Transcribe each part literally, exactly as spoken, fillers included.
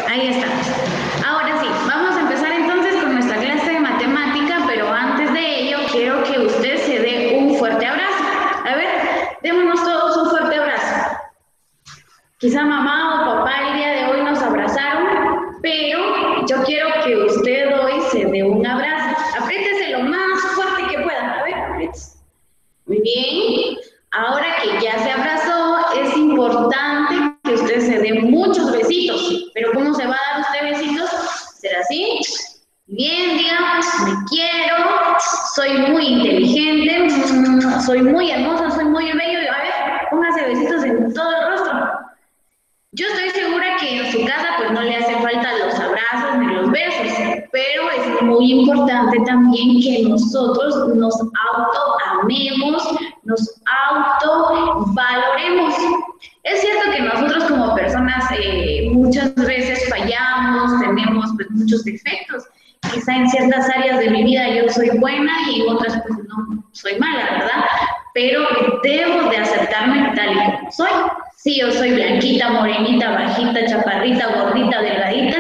ahí está. Ahora sí, vamos a empezar entonces con nuestra clase de matemática, pero antes de ello quiero que usted se dé un fuerte abrazo. A ver, démonos todos un fuerte abrazo. Quizá mamá o papá el día de hoy nos abrazaron, pero yo quiero que usted hoy se dé un abrazo. Apriétese lo más fuerte que pueda. A ver, apriétese. Muy bien. Ahora que ya se abrazó, es importante que usted se dé muchos besitos. Pero ¿cómo se va a dar usted besitos? ¿Será así? Bien, diga, me quiero, soy muy inteligente, soy muy hermosa, soy muy bello. A ver, póngase besitos en todo el rostro. Yo estoy segura que en su casa pues no le hacen falta los abrazos ni los besos, pero es muy importante también que nosotros nos autoamemos, nos autovaloremos. Es cierto que nosotros como personas eh, muchas veces fallamos, tenemos pues muchos defectos. Quizá en ciertas áreas de mi vida yo soy buena y en otras pues no soy mala, ¿verdad? Pero debo de aceptarme tal y como soy. Sí, yo soy blanquita, morenita, bajita, chaparrita, gordita, delgadita.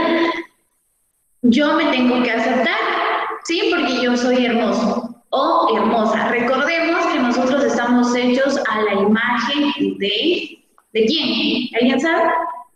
Yo me tengo que aceptar, ¿sí? Porque yo soy hermoso o hermosa. Recordemos que nosotros estamos hechos a la imagen de... ¿De quién? ¿Alguien sabe?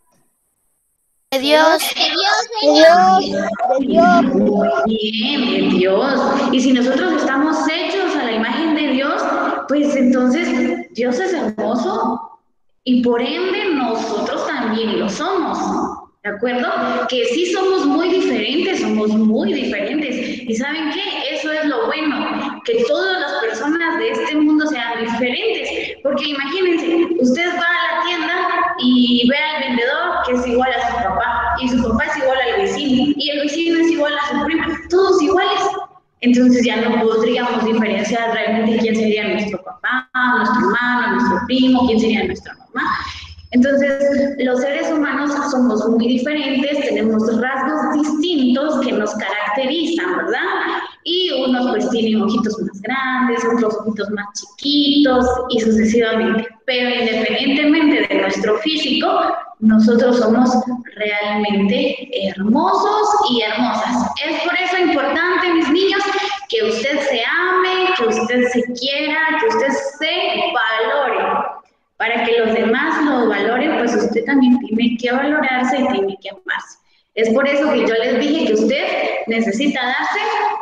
De Dios. De Dios, Señor. De Dios. Bien, de Dios. Y si nosotros estamos hechos a la imagen de Dios, pues entonces Dios es hermoso. Y por ende nosotros también lo somos, ¿de acuerdo? Que sí somos muy diferentes, somos muy diferentes. ¿Y saben qué? Eso es lo bueno, que todas las personas de este mundo sean diferentes. Porque imagínense, usted va a la tienda y ve al vendedor que es igual a su papá, y su papá es igual al vecino, y el vecino es igual a su primo, todos iguales. Entonces ya no podríamos diferenciar realmente quién sería nuestro papá, nuestro hermano, nuestro primo, quién sería nuestra mamá. Entonces, los seres humanos somos muy diferentes, tenemos rasgos distintos que nos caracterizan, ¿verdad? Y unos pues tienen ojitos más grandes, otros ojitos más chiquitos y sucesivamente. Pero independientemente de nuestro físico, nosotros somos realmente hermosos y hermosas. Es por eso importante, mis niños, que usted se ame, que usted se quiera, que usted se valore. Para que los demás lo valoren, pues usted también tiene que valorarse y tiene que amarse. Es por eso que yo les dije que usted necesita darse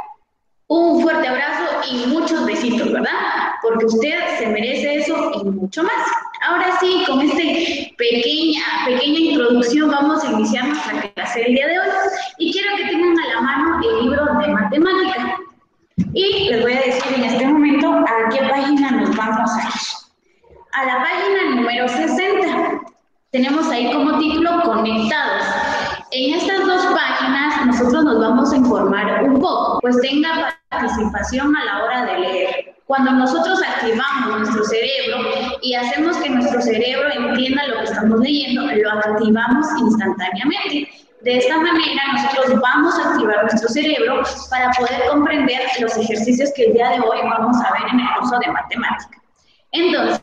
un fuerte abrazo y muchos besitos, ¿verdad? Porque usted se merece eso y mucho más. Ahora sí, con esta pequeña, pequeña introducción vamos a iniciar nuestra clase del día de hoy. Y quiero que tengan a la mano el libro de matemática. Y les voy a decir en este momento a qué página nos vamos a ir. A la página número sesenta. Tenemos ahí como título Conectados. En estas dos páginas nosotros nos vamos a informar un poco, pues tenga participación a la hora de leer. Cuando nosotros activamos nuestro cerebro y hacemos que nuestro cerebro entienda lo que estamos leyendo, lo activamos instantáneamente. De esta manera nosotros vamos a activar nuestro cerebro para poder comprender los ejercicios que el día de hoy vamos a ver en el curso de matemática. Entonces,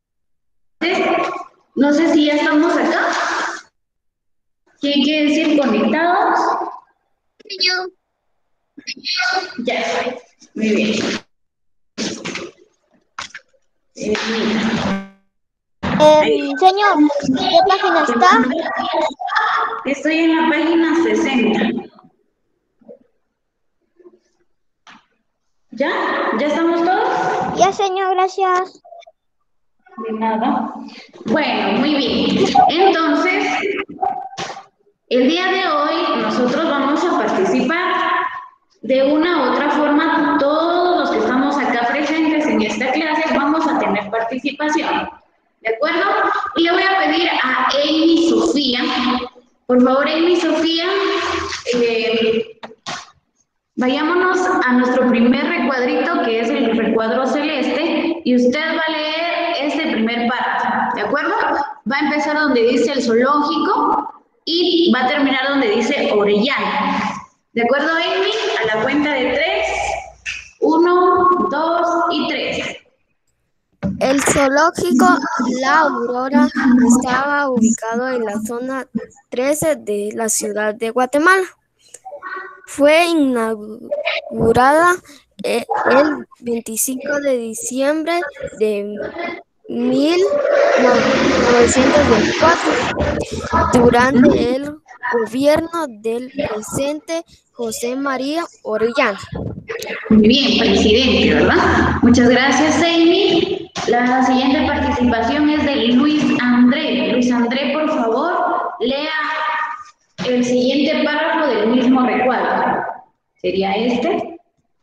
no sé si ya estamos acá. ¿Quién quiere decir conectados? Yo. Ya estoy. Muy bien. Eh, Eh, señor, ¿qué página está? Estoy en la página sesenta. ¿Ya? ¿Ya estamos todos? Ya, señor, gracias. De nada. Bueno, muy bien. Entonces, el día de hoy nosotros vamos a participar de una u otra forma. Todos los que estamos acá presentes en esta clase vamos a tener participación. ¿De acuerdo? Y le voy a pedir a Amy Sofía, por favor, Amy Sofía, eh, vayámonos a nuestro primer recuadrito, que es el recuadro celeste, y usted va a leer este primer párrafo, ¿de acuerdo? Va a empezar donde dice el zoológico y va a terminar donde dice Orellana. ¿De acuerdo, Amy? A la cuenta de tres. Uno, dos y tres. El zoológico La Aurora estaba ubicado en la zona trece de la ciudad de Guatemala. Fue inaugurada el veinticinco de diciembre de mil novecientos veinticuatro durante el gobierno del presidente José María Orellana. Muy bien, presidente, ¿verdad? Muchas gracias, Amy. La siguiente participación es de Luis André. Luis André, por favor, lea el siguiente párrafo del mismo recuadro. ¿Sería este?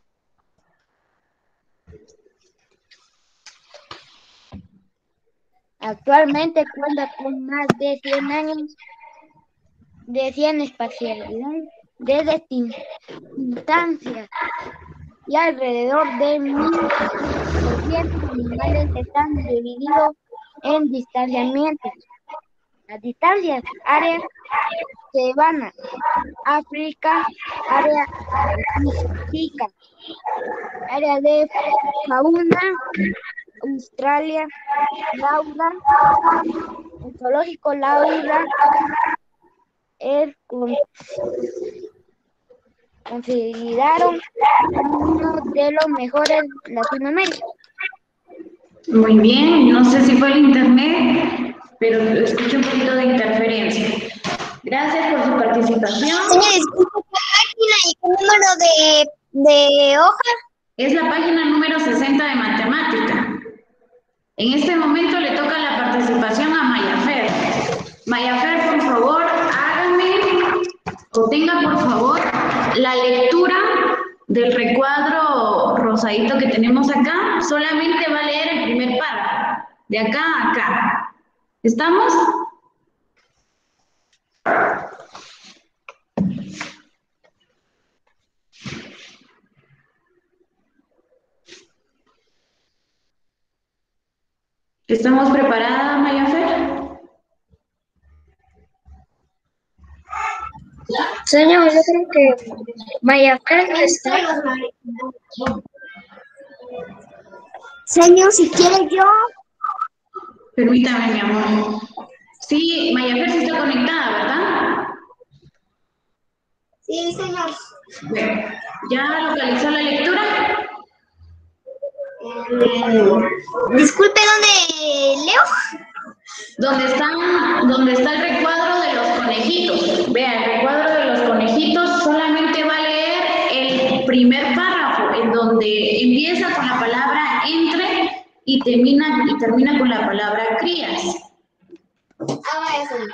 Actualmente cuenta con más de cien años de cien espacialidades de distancias y alrededor de mil doscientos animales están divididos en distanciamientos. Las distancias: área sabana, África, área pacífica, área de fauna, Australia, Laura, el zoológico Laura es con, consideraron uno de los mejores de Latinoamérica. Muy bien, no sé si fue el internet, pero escucho un poquito de interferencia. Gracias por su participación. Señor, disculpe, ¿qué página y qué número de, de hoja? Es la página número sesenta de matemática. En este momento le toca la participación a Mayafer. Mayafer, por favor, hágame o tenga por favor la lectura del recuadro rosadito que tenemos acá. Solamente va a leer el primer párrafo, de acá a acá. ¿Estamos? ¿Estamos preparadas, Mayafer? Señor, yo creo que Mayafer está. Señor, si quiere yo. Permítame, mi amor. Sí, Mayafer sí está conectada, ¿verdad? Sí, señor. Bueno, ¿ya localizó la lectura? Disculpe, ¿dónde leo? Donde están, donde está el recuadro de los conejitos. Vea, el recuadro de los conejitos solamente va a leer el primer párrafo, en donde empieza con la palabra entre y termina, y termina con la palabra crías. Ah, vaya, señor.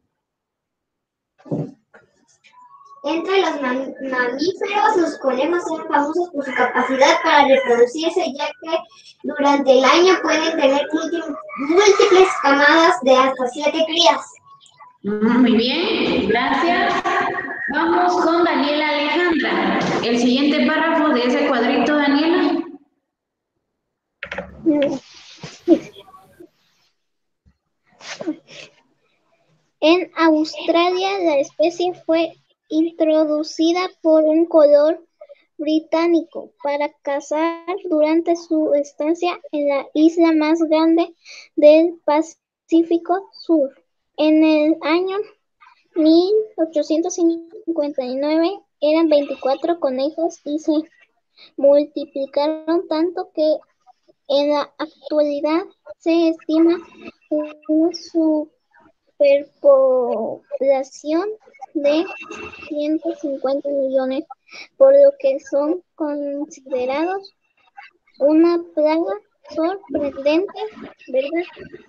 Entre los mam mamíferos, los conejos son famosos por su capacidad para reproducirse, ya que durante el año pueden tener múltiples camadas de hasta siete crías. Muy bien, gracias. Vamos con Daniela Alejandra. El siguiente párrafo de ese cuadrito, Daniela. En Australia, la especie fue introducida por un color británico para cazar durante su estancia en la isla más grande del Pacífico Sur. En el año mil ochocientos cincuenta y nueve eran veinticuatro conejos y se multiplicaron tanto que en la actualidad se estima una superpoblación de ciento cincuenta millones, por lo que son considerados una plaga sorprendente, ¿verdad?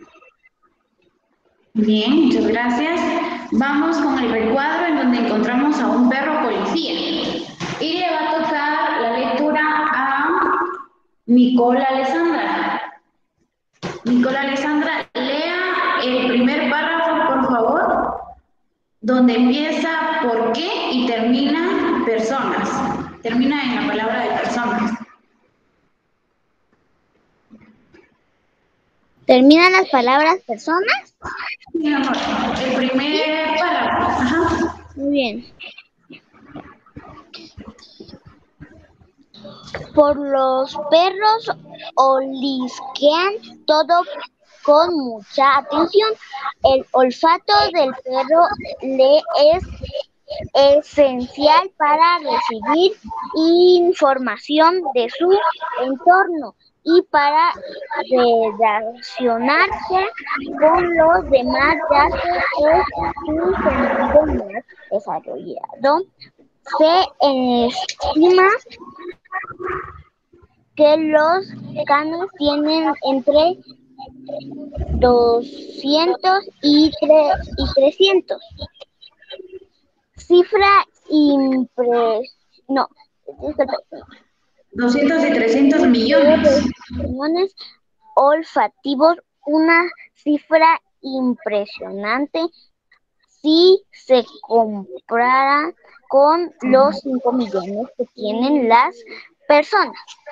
Bien, muchas gracias. Vamos con el recuadro en donde encontramos a un perro policía. Y le va a tocar la lectura a Nicole Alessandra. Nicole Alessandra, lea el primer párrafo, por favor, donde empieza por qué y termina personas. Termina en la palabra de personas. ¿Terminan las palabras personas? Sí, mi amor. El primer párrafo. Ajá. Muy bien. por los perros olisquean todo con mucha atención. El olfato del perro le es esencial para recibir información de su entorno y para relacionarse con los demás, ya que es su sentido más desarrollado. Se estima que los canes tienen entre doscientos y trescientos. Cifra impres... no, disculpe, doscientos y trescientos millones. millones olfativos, una cifra impresionante si se compara con los cinco millones que tienen las personas.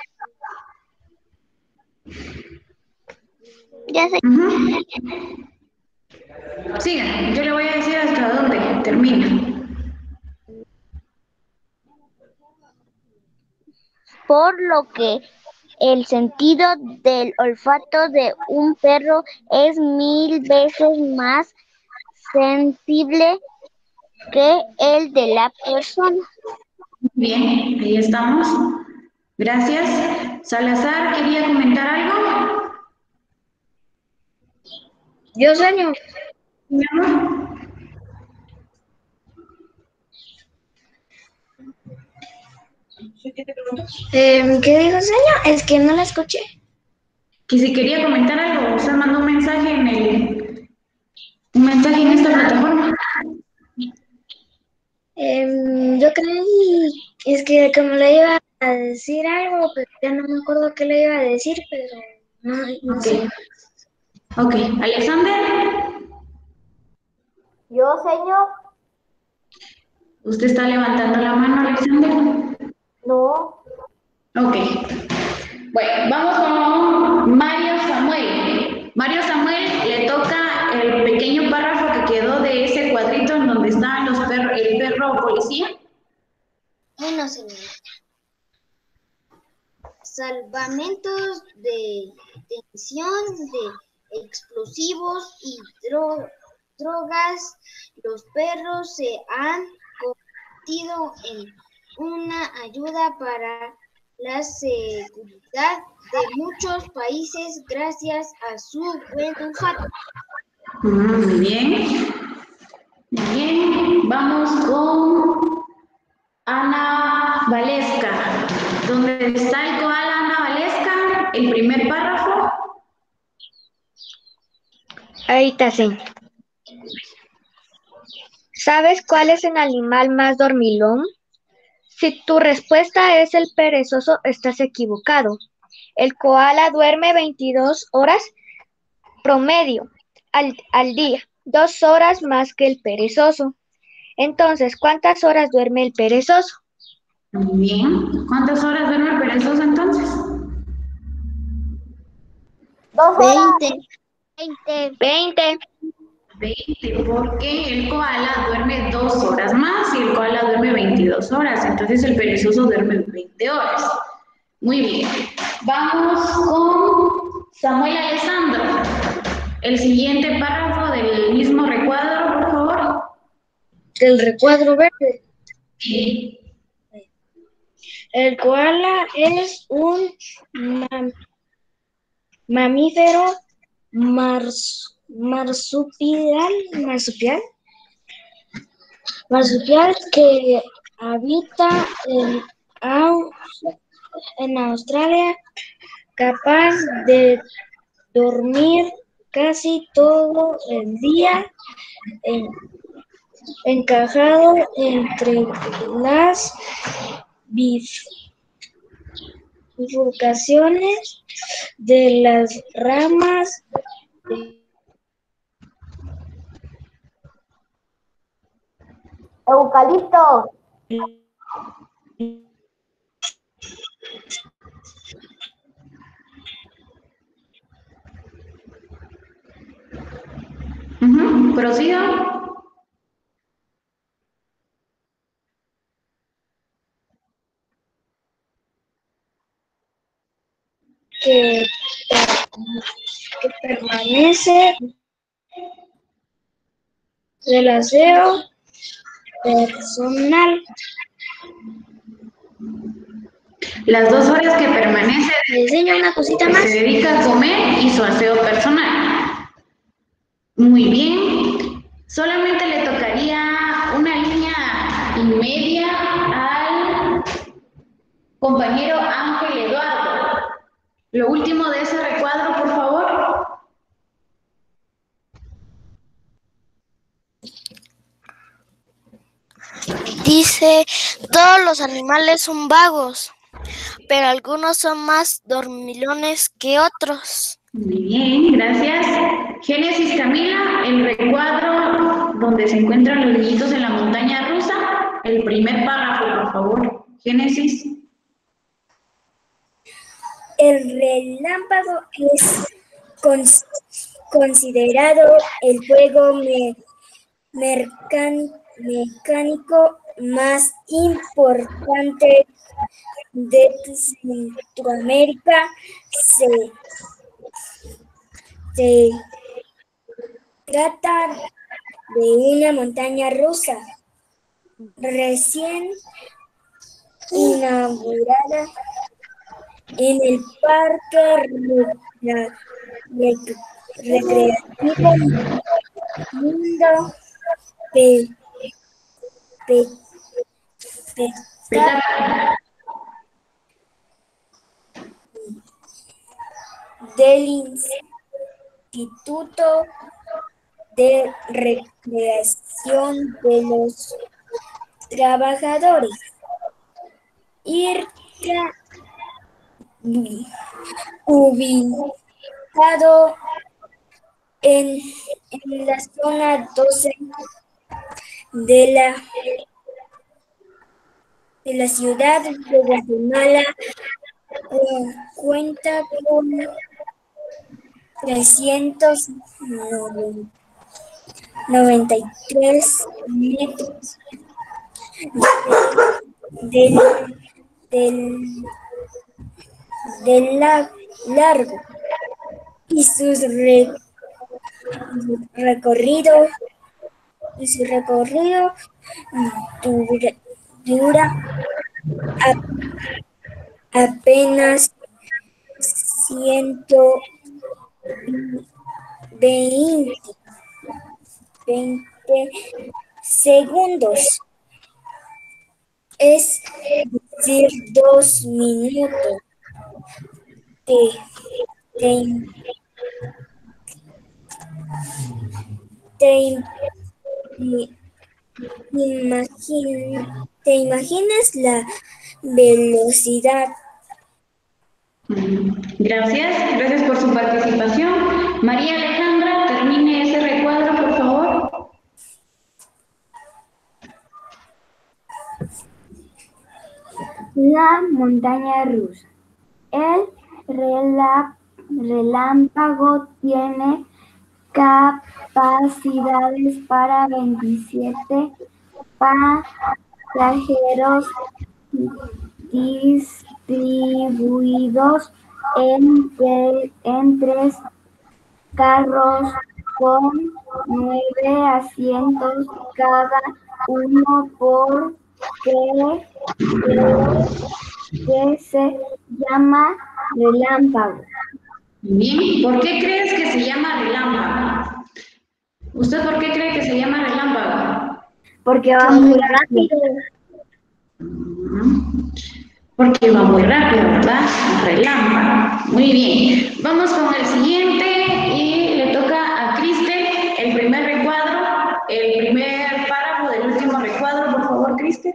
Ya sé. Uh-huh. Sigan, yo le voy a decir hasta dónde termina. Por lo que el sentido del olfato de un perro es mil veces más sensible que el de la persona. Bien, ahí estamos. Gracias. Salazar, ¿quería comentar algo? Yo, señor. Mi amor. Eh, ¿Qué dijo, señor? Es que no la escuché. Que si quería comentar algo, usted mandó un mensaje en el un mensaje en esta plataforma. Eh, yo creí, es que como le iba a decir algo, pero ya no me acuerdo qué le iba a decir, pero no, no Ok. sé. Ok, Alexander. Yo, señor, ¿Usted está levantando la mano, Alexander? no. Ok. Bueno, vamos con Mario Samuel. Mario Samuel, le toca el pequeño párrafo que quedó de ese cuadrito en donde estaban los perros, el perro policía. Bueno, señor. Salvamentos de detención de explosivos y dro drogas. Los perros se han convertido en una ayuda para la seguridad de muchos países gracias a su buen olfato. Muy bien. Muy bien. Vamos con Ana Valesca. ¿Dónde está el koala, Ana Valesca? El primer párrafo. Ahí está, sí. ¿Sabes cuál es el animal más dormilón? Si tu respuesta es el perezoso, estás equivocado. El koala duerme veintidós horas promedio al, al día, dos horas más que el perezoso. Entonces, ¿cuántas horas duerme el perezoso? Muy bien. ¿Cuántas horas duerme el perezoso entonces? Dos horas. veinte. veinte. veinte. veinte, porque el koala duerme dos horas más y el koala duerme veintidós horas, entonces el perezoso duerme veinte horas. Muy bien. Vamos con Samuel Alessandro. El siguiente párrafo del mismo recuadro, por favor. El recuadro verde. Sí. El koala es un mam mamífero mars marsupial, marsupial, marsupial que habita en, Aus en Australia, capaz de dormir casi todo el día en, encajado entre las bifurcaciones de las ramas de Eucalipto. Uh-huh. Prosiga. que, que permanece del aseo personal. Las dos horas que permanece Me enseña una cosita se más. dedica a comer y su aseo personal. Muy bien. Solamente le tocaría una línea y media al compañero Ángel Eduardo. Lo último de ese recuadro, por favor. Dice, todos los animales son vagos, pero algunos son más dormilones que otros. Muy bien, gracias. Génesis Camila, el recuadro donde se encuentran los niñitos en la montaña rusa. El primer párrafo, por favor. Génesis. El relámpago es cons- considerado el fuego me- mercan- mecánico más importante de Centroamérica. Se, se trata de una montaña rusa recién inaugurada en el Parque Re- Rec- Recreativo Mundo Pe- Pe- Pe- Petapa. del Instituto de Recreación de los Trabajadores. IRCA, ubicado en, en la zona doce de la, de la ciudad de Guatemala, cu- cuenta con trescientos noventa y tres metros del, del, del la- largo y sus re- recorrido y su recorrido dura, dura a- apenas ciento veinte segundos, es decir, dos minutos. Te, te, te, imagin- ¿te imaginas la velocidad? Gracias, gracias por su participación. María Alejandra, termine ese recuadro, por favor. La montaña rusa. El relá- relámpago tiene capacidades para veintisiete pasajeros distribuidos en, tre- en tres carros con nueve asientos cada uno, por que, que se llama relámpago. Bien, ¿por qué crees que se llama relámpago? ¿Usted por qué cree que se llama relámpago? Porque va muy rápido. Porque va muy rápido, ¿verdad? Relámpago. Muy bien. Vamos con el siguiente y le toca a Cristel el primer recuadro, el primer párrafo del último recuadro, por favor, Cristel.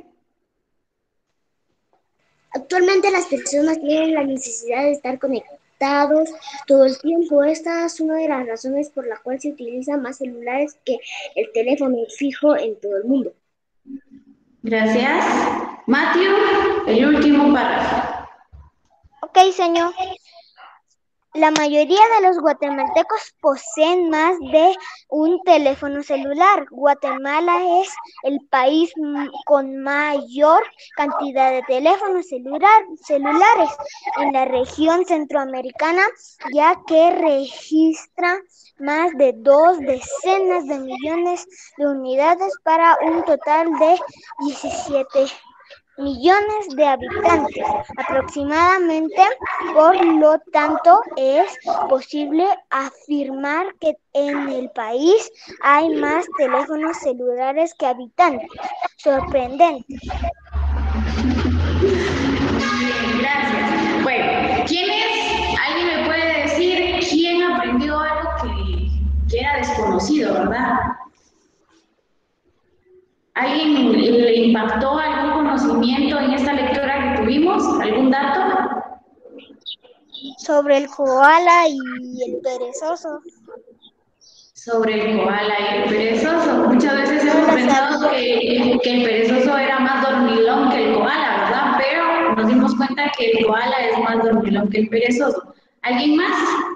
Actualmente las personas tienen la necesidad de estar conectados todo el tiempo. Esta es una de las razones por la cual se utilizan más celulares que el teléfono fijo en todo el mundo. Gracias. Matthew, el último párrafo. Ok, señor. La mayoría de los guatemaltecos poseen más de un teléfono celular. Guatemala es el país con mayor cantidad de teléfonos celular, celulares en la región centroamericana, ya que registra más de dos decenas de millones de unidades para un total de diecisiete millones de habitantes aproximadamente. Por lo tanto, es posible afirmar que en el país hay más teléfonos celulares que habitantes. Sorprendente. Gracias. Bueno, ¿quién es? ¿Alguien me puede decir quién aprendió algo que, que era desconocido, verdad? ¿Alguien le impactó algún conocimiento en esta lectura que tuvimos? ¿Algún dato? Sobre el koala y el perezoso. Sobre el koala y el perezoso. Muchas veces hemos pensado que, que el perezoso era más dormilón que el koala, ¿verdad? Pero nos dimos cuenta que el koala es más dormilón que el perezoso. ¿Alguien más?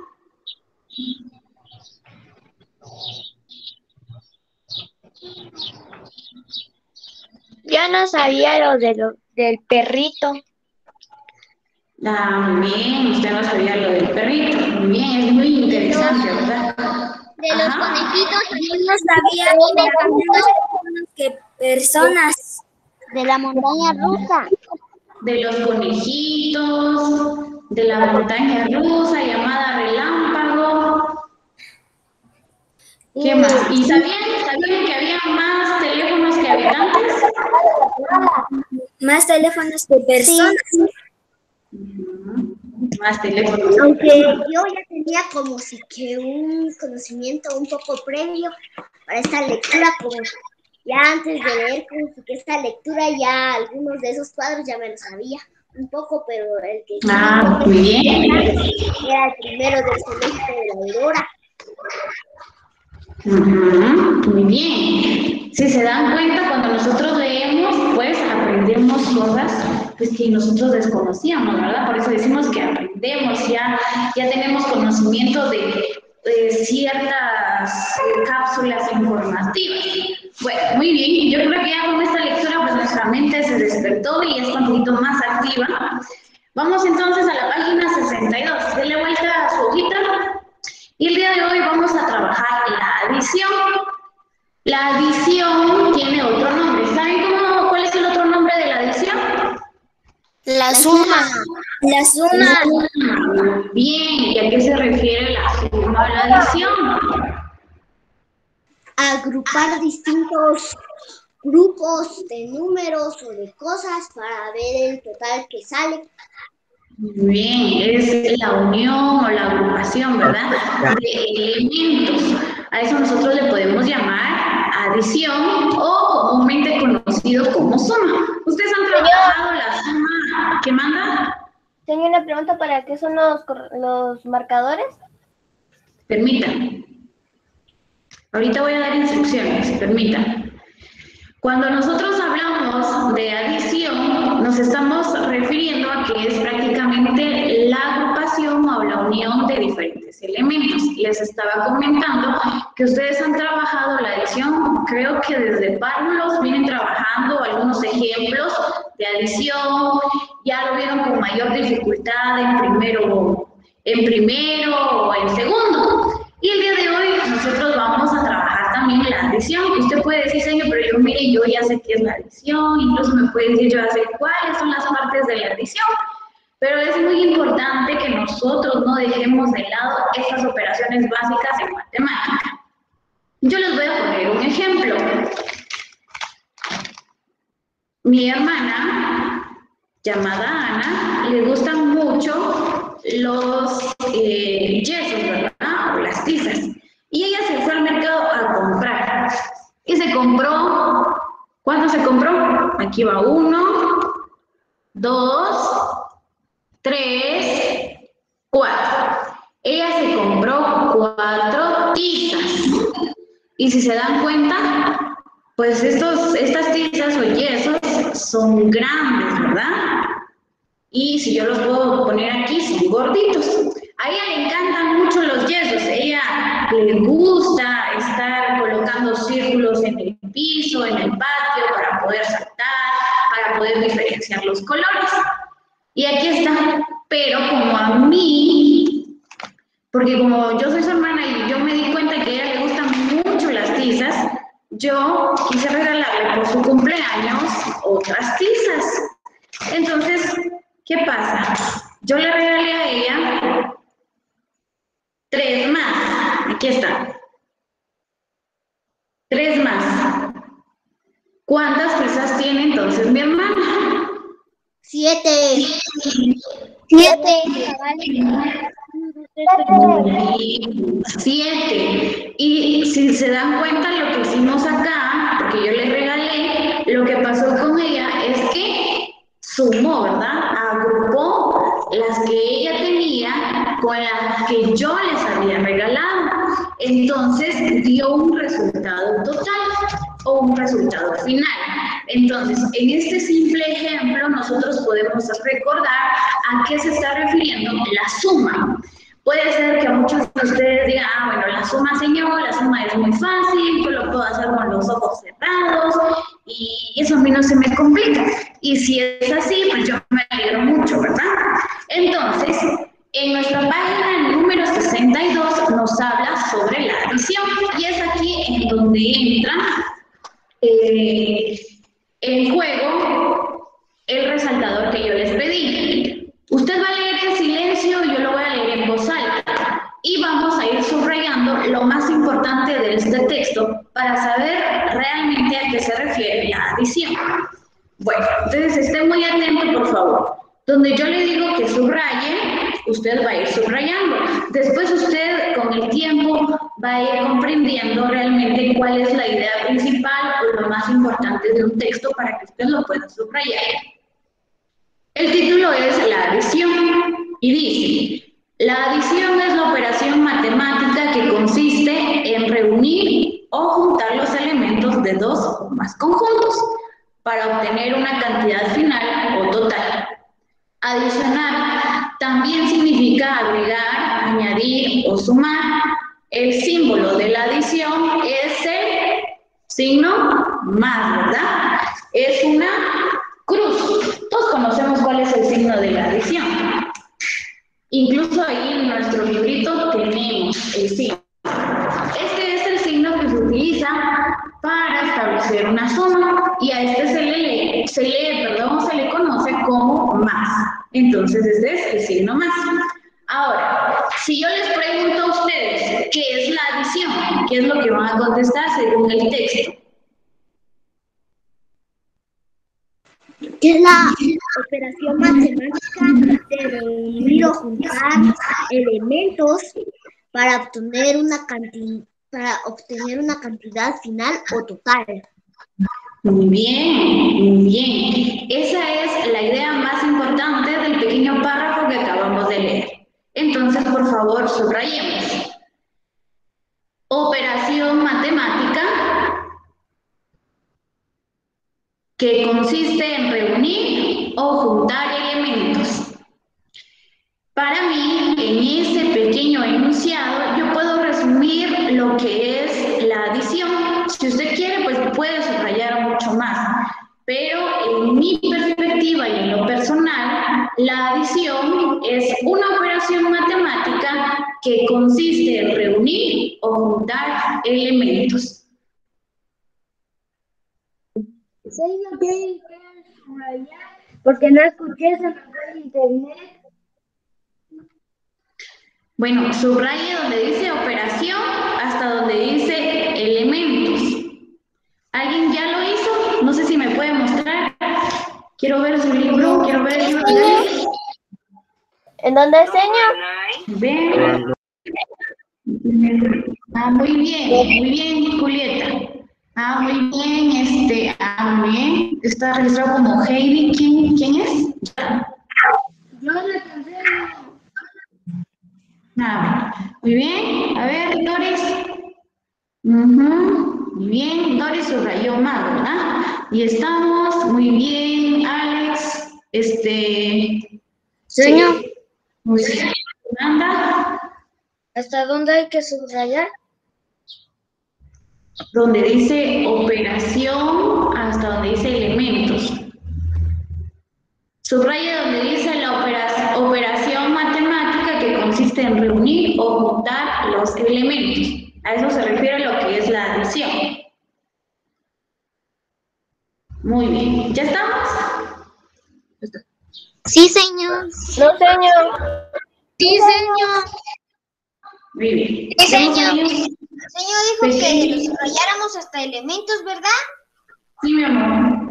Yo no sabía lo, de lo del perrito. Ah, muy bien, usted no sabía lo del perrito. Muy bien, es muy interesante, ¿verdad? De los Ajá. conejitos, Yo no sabía que personas. De la montaña rusa. De los conejitos, de la montaña rusa llamada Relámpago. ¿Qué más? ¿Y sabían, sabían que había más teléfonos que habitantes? Más teléfonos que personas. Sí. Uh-huh. Más teléfonos. Aunque yo ya tenía como si que un conocimiento un poco previo para esta lectura, como ya antes de leer como si que esta lectura ya algunos de esos cuadros ya me los sabía un poco, pero el que Ah, muy bien. era el primero del colegio de la Aurora. Uh-huh. Muy bien. Si se dan cuenta, cuando nosotros leemos, pues aprendemos cosas pues, que nosotros desconocíamos, ¿verdad? Por eso decimos que aprendemos, ya, ya tenemos conocimiento de, de ciertas cápsulas informativas. Bueno, muy bien. Yo creo que ya con esta lectura, pues nuestra mente se despertó y está un poquito más activa. Vamos entonces a la página sesenta y dos. Dele vuelta a su hojita. Y el día de hoy vamos a trabajar la adición. La adición tiene otro nombre. ¿Saben cómo, cuál es el otro nombre de la adición? La suma. La suma. Bien, ¿y a qué se refiere la suma o la adición? Agrupar distintos grupos de números o de cosas para ver el total que sale. Muy bien, es la unión o la agrupación, ¿verdad? De elementos. A eso nosotros le podemos llamar adición o comúnmente conocido como suma. ¿Ustedes han trabajado la suma? ¿Qué manda? Tengo una pregunta, ¿para qué son los, los marcadores? Permítanme. Ahorita voy a dar instrucciones, permítanme. Cuando nosotros hablamos de adición, nos estamos refiriendo a que es prácticamente la agrupación o la unión de diferentes elementos. Les estaba comentando que ustedes han trabajado la adición, creo que desde párvulos vienen trabajando algunos ejemplos de adición, ya lo vieron con mayor dificultad en primero, en primero o en segundo. Y el día de hoy nosotros vamos a trabajar también la adición. Usted puede decir, señor, pero yo, mire, yo ya sé qué es la adición, incluso me puede decir, yo ya sé cuáles son las partes de la adición. Pero es muy importante que nosotros no dejemos de lado estas operaciones básicas en matemática. Yo les voy a poner un ejemplo. Mi hermana, llamada Ana, le gustan mucho los eh, yesos, ¿verdad? O las tizas. Y ella se fue al mercado a comprar. Y se compró, ¿cuánto se compró? Aquí va uno, dos, tres, cuatro. Ella se compró cuatro tizas. Y si se dan cuenta, pues estos, estas tizas o yesos son grandes, ¿verdad? Y si yo los puedo poner aquí, son gorditos. A ella le encantan mucho los yesos, a ella le gusta estar colocando círculos en el piso, en el patio, para poder saltar, para poder diferenciar los colores. Y aquí está, pero como a mí, porque como yo soy su hermana y yo me di cuenta que a ella le gustan mucho las tizas, yo quise regalarle por su cumpleaños otras tizas. Entonces, ¿qué pasa? Yo le regalé a ella tres más. Aquí está. Tres más. ¿Cuántas tizas tiene entonces mi hermana? Siete. Siete. Siete. Y si se dan cuenta lo que hicimos acá, porque yo le regalé, lo que pasó con ella es que sumó, ¿verdad? Agrupó las que ella tenía con las que yo les había regalado. Entonces dio un resultado total o un resultado final. Entonces, en este simple ejemplo, nosotros podemos recordar a qué se está refiriendo la suma. Puede ser que muchos de ustedes digan, ah, bueno, la suma, señor, la suma es muy fácil, yo lo puedo hacer con los ojos cerrados y eso a mí no se me complica. Y si es así, pues yo me alegro mucho, ¿verdad? Entonces, en nuestra página número sesenta y dos nos habla sobre la adición y es aquí en donde entra eh, en juego el resaltador que yo les pedí. Usted va a leer en silencio y yo lo voy a leer en voz alta. Y vamos a ir subrayando lo más importante de este texto para saber realmente a qué se refiere la adición. Bueno, entonces esté muy atento, por favor. Donde yo le digo que subraye, usted va a ir subrayando. Después usted, con el tiempo, va a ir comprendiendo realmente cuál es la idea principal o lo más importante de un texto para que usted lo pueda subrayar. El título es la adición y dice, la adición es la operación matemática que consiste en reunir o juntar los elementos de dos o más conjuntos para obtener una cantidad final o total. Adicionar también significa agregar, añadir o sumar. El símbolo de la adición es el signo más, ¿verdad? Es una cruz. Todos conocemos cuál es el signo de la adición. Incluso ahí en nuestro librito tenemos el signo. Este es el signo que se utiliza para establecer una suma y a este se le, se le, perdón, se le conoce como más. Entonces este es el signo más. Ahora, si yo les pregunto a ustedes qué es la adición, ¿qué es lo que van a contestar según el texto? ¿Qué es la operación matemática de reunir o juntar elementos para obtener una cantidad, para obtener una cantidad final o total? Muy bien, muy bien. Esa es la idea más importante del pequeño párrafo que acabamos de leer. Entonces, por favor, subrayemos. Operación matemática que consiste en reunir o juntar elementos. Para mí, en ese pequeño enunciado, yo puedo resumir lo que es la adición. Si usted quiere, pues puede subrayar mucho más. Pero en mi perspectiva y en lo personal, la adición es una operación matemática que consiste en reunir o juntar elementos. Sí, no quiero subrayar porque no escuché eso en internet. Bueno, subraye donde dice operación hasta donde dice elementos. ¿Alguien ya lo hizo? No sé si me puede mostrar. Quiero ver su libro, quiero ver el libro. ¿En dónde enseño? Ven. Ah, muy bien, muy bien, Julieta. Ah, muy bien, este, ah, muy bien. Está registrado como Heidi. ¿Quién, quién es? Yo le enseño. Ah, muy bien. A ver, Doris. Uh-huh. Muy bien, Doris subrayó más, ¿verdad? Y estamos, muy bien, Alex. Este. Señor. Sí. Muy bien. Fernanda. ¿Hasta dónde hay que subrayar? Donde dice operación hasta donde dice elementos. Subraya donde dice la opera- operación matemática que consiste en reunir o juntar los elementos. A eso se refiere lo que es la adición. Muy bien. ¿Ya estamos? Sí, señor. No, señor. Sí, señor. Muy bien. Sí, señor. Tenemos Señor dijo que pequeños- subrayáramos hasta elementos, ¿verdad? Sí, mi amor.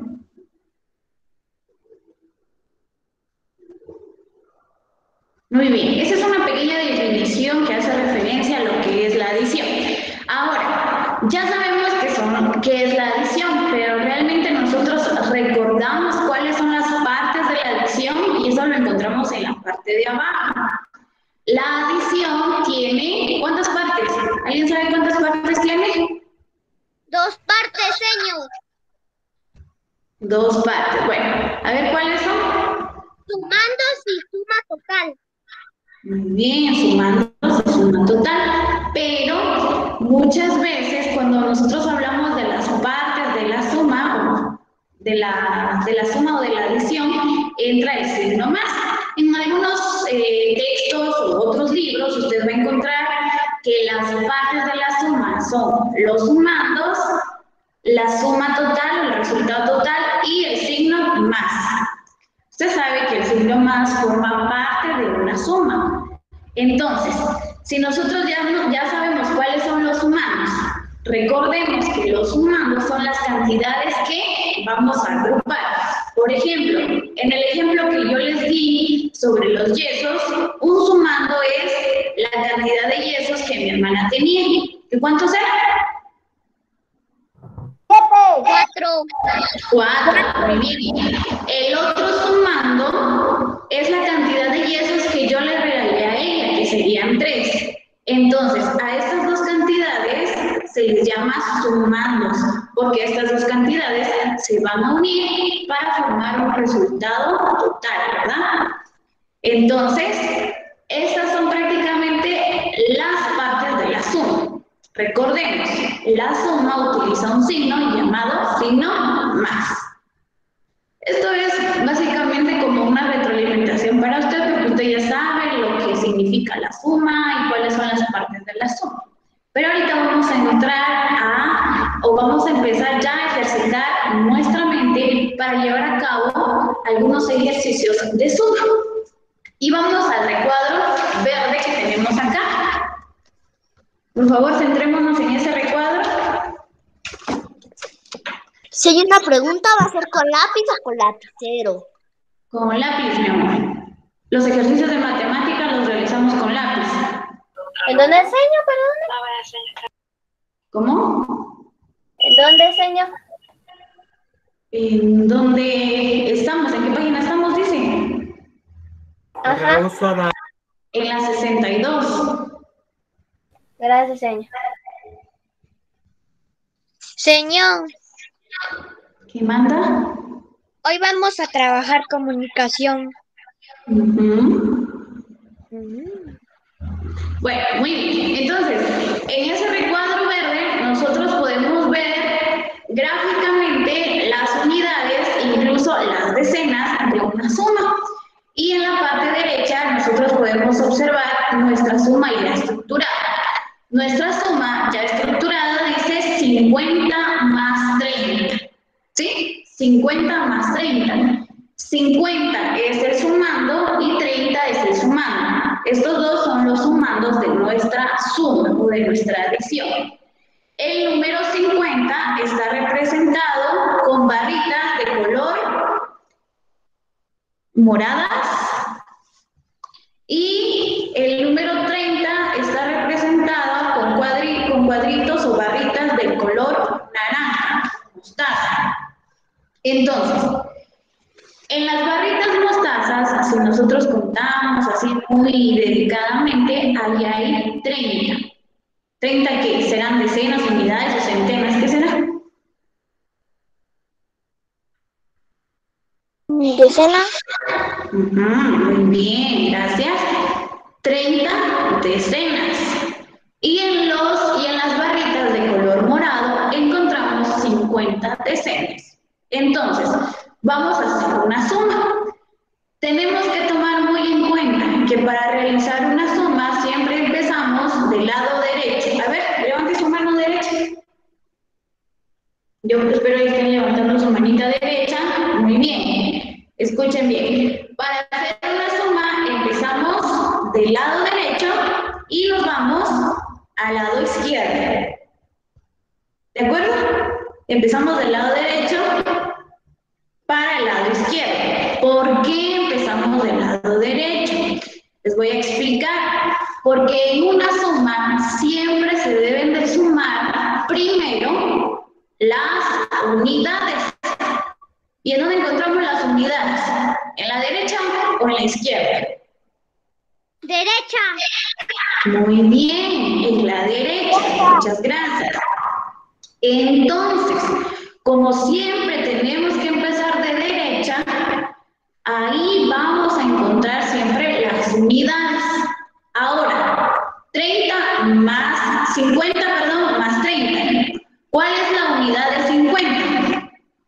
Muy bien, esa es una pequeña definición que hace referencia a lo que es la adición. Ahora, ya sabemos que, son, que es la adición, pero realmente nosotros recordamos cuáles son las partes de la adición y eso lo encontramos en la parte de abajo. La adición tiene, ¿cuántas partes? ¿Alguien sabe cuántas partes tiene? Dos partes, señor. Dos partes, bueno, a ver cuáles son. Sumandos y suma total. Muy bien, sumando se suma total, pero muchas veces cuando nosotros hablamos de las partes de la suma, de la, de la suma o de la adición, entra el signo más. En algunos eh, textos u otros libros usted va a encontrar que las partes de la suma son los sumandos, la suma total o el resultado total y el signo más. Usted sabe que el signo más forma parte de una suma. Entonces, si nosotros ya, no, ya sabemos cuáles son los sumandos, recordemos que los sumandos son las cantidades que vamos a agrupar. Por ejemplo, en el ejemplo que yo les di sobre los yesos, un sumando es la cantidad de yesos que mi hermana tenía. ¿Y cuántos eran? Cuatro. Cuatro, muy bien. El otro sumando es la cantidad de yesos que yo le regalé a ella, que serían tres. Entonces, a estas dos cantidades se les llama sumandos, porque estas dos cantidades se van a unir para formar un resultado total, ¿verdad? Entonces, estas son prácticamente las partes de la suma. Recordemos, la suma utiliza un signo llamado signo más. Esto es básicamente como una retroalimentación para usted, porque usted ya sabe lo que significa la suma y cuáles son las partes de la suma. Pero ahorita vamos a entrar a, o vamos a empezar ya a ejercitar nuestra mente para llevar a cabo algunos ejercicios de suma. Y vamos al recuadro verde que tenemos acá. Por favor, centrémonos en ese recuadro. Si hay una pregunta, ¿va a ser con lápiz o con lapicero? Con lápiz, mi amor. Los ejercicios de matemática los realizamos con lápiz. ¿En dónde enseño, perdón? ¿Cómo? ¿En dónde enseño? ¿En dónde estamos? ¿En qué página estamos, dice? Ajá. En la sesenta y dos. Gracias, señor. Señor, ¿Qué manda? hoy vamos a trabajar comunicación. Uh-huh. Mm. Bueno, muy bien. Entonces, en ese recuadro verde, nosotros podemos ver gráficamente las unidades, incluso las decenas de una suma. Y en la parte derecha, nosotros podemos observar nuestra suma ya estructurada. Nuestra suma ya estructurada dice cincuenta más treinta. ¿Sí? cincuenta más treinta. cincuenta es el sumando y treinta es el sumando. Estos dos son los sumandos de nuestra suma o de nuestra adición. El número cincuenta está representado con barritas de color moradas y el número treinta está representado con, cuadri con cuadritos o barritas de color naranja, mostaza. Entonces, en las barritas mostazas, si nosotros contamos así muy dedicadamente, ahí hay treinta. ¿treinta qué? ¿Serán decenas, unidades o centenas? ¿Qué será? ¿Decenas? Uh-huh, muy bien, gracias. treinta decenas. Y en, los, y en las barritas de color morado encontramos cincuenta decenas. Entonces, vamos a hacer una suma. Tenemos que tomar muy en cuenta que para realizar una suma siempre empezamos del lado derecho. A ver, levante su mano derecha. Yo espero que estén levantando su manita derecha. Muy bien. Escuchen bien. Para hacer una suma empezamos del lado derecho y nos vamos al lado izquierdo. ¿De acuerdo? Empezamos del lado derecho para el lado izquierdo. ¿Por qué empezamos del lado derecho? Les voy a explicar. Porque en una suma siempre se deben de sumar primero las unidades. ¿Y en dónde encontramos las unidades? ¿En la derecha o en la izquierda? Derecha. Muy bien, en la derecha. Muchas gracias. Entonces, como siempre tenemos que empezar de derecha, ahí vamos a encontrar siempre las unidades. Ahora, treinta más, cincuenta, perdón, más treinta. ¿Cuál es la unidad de cincuenta?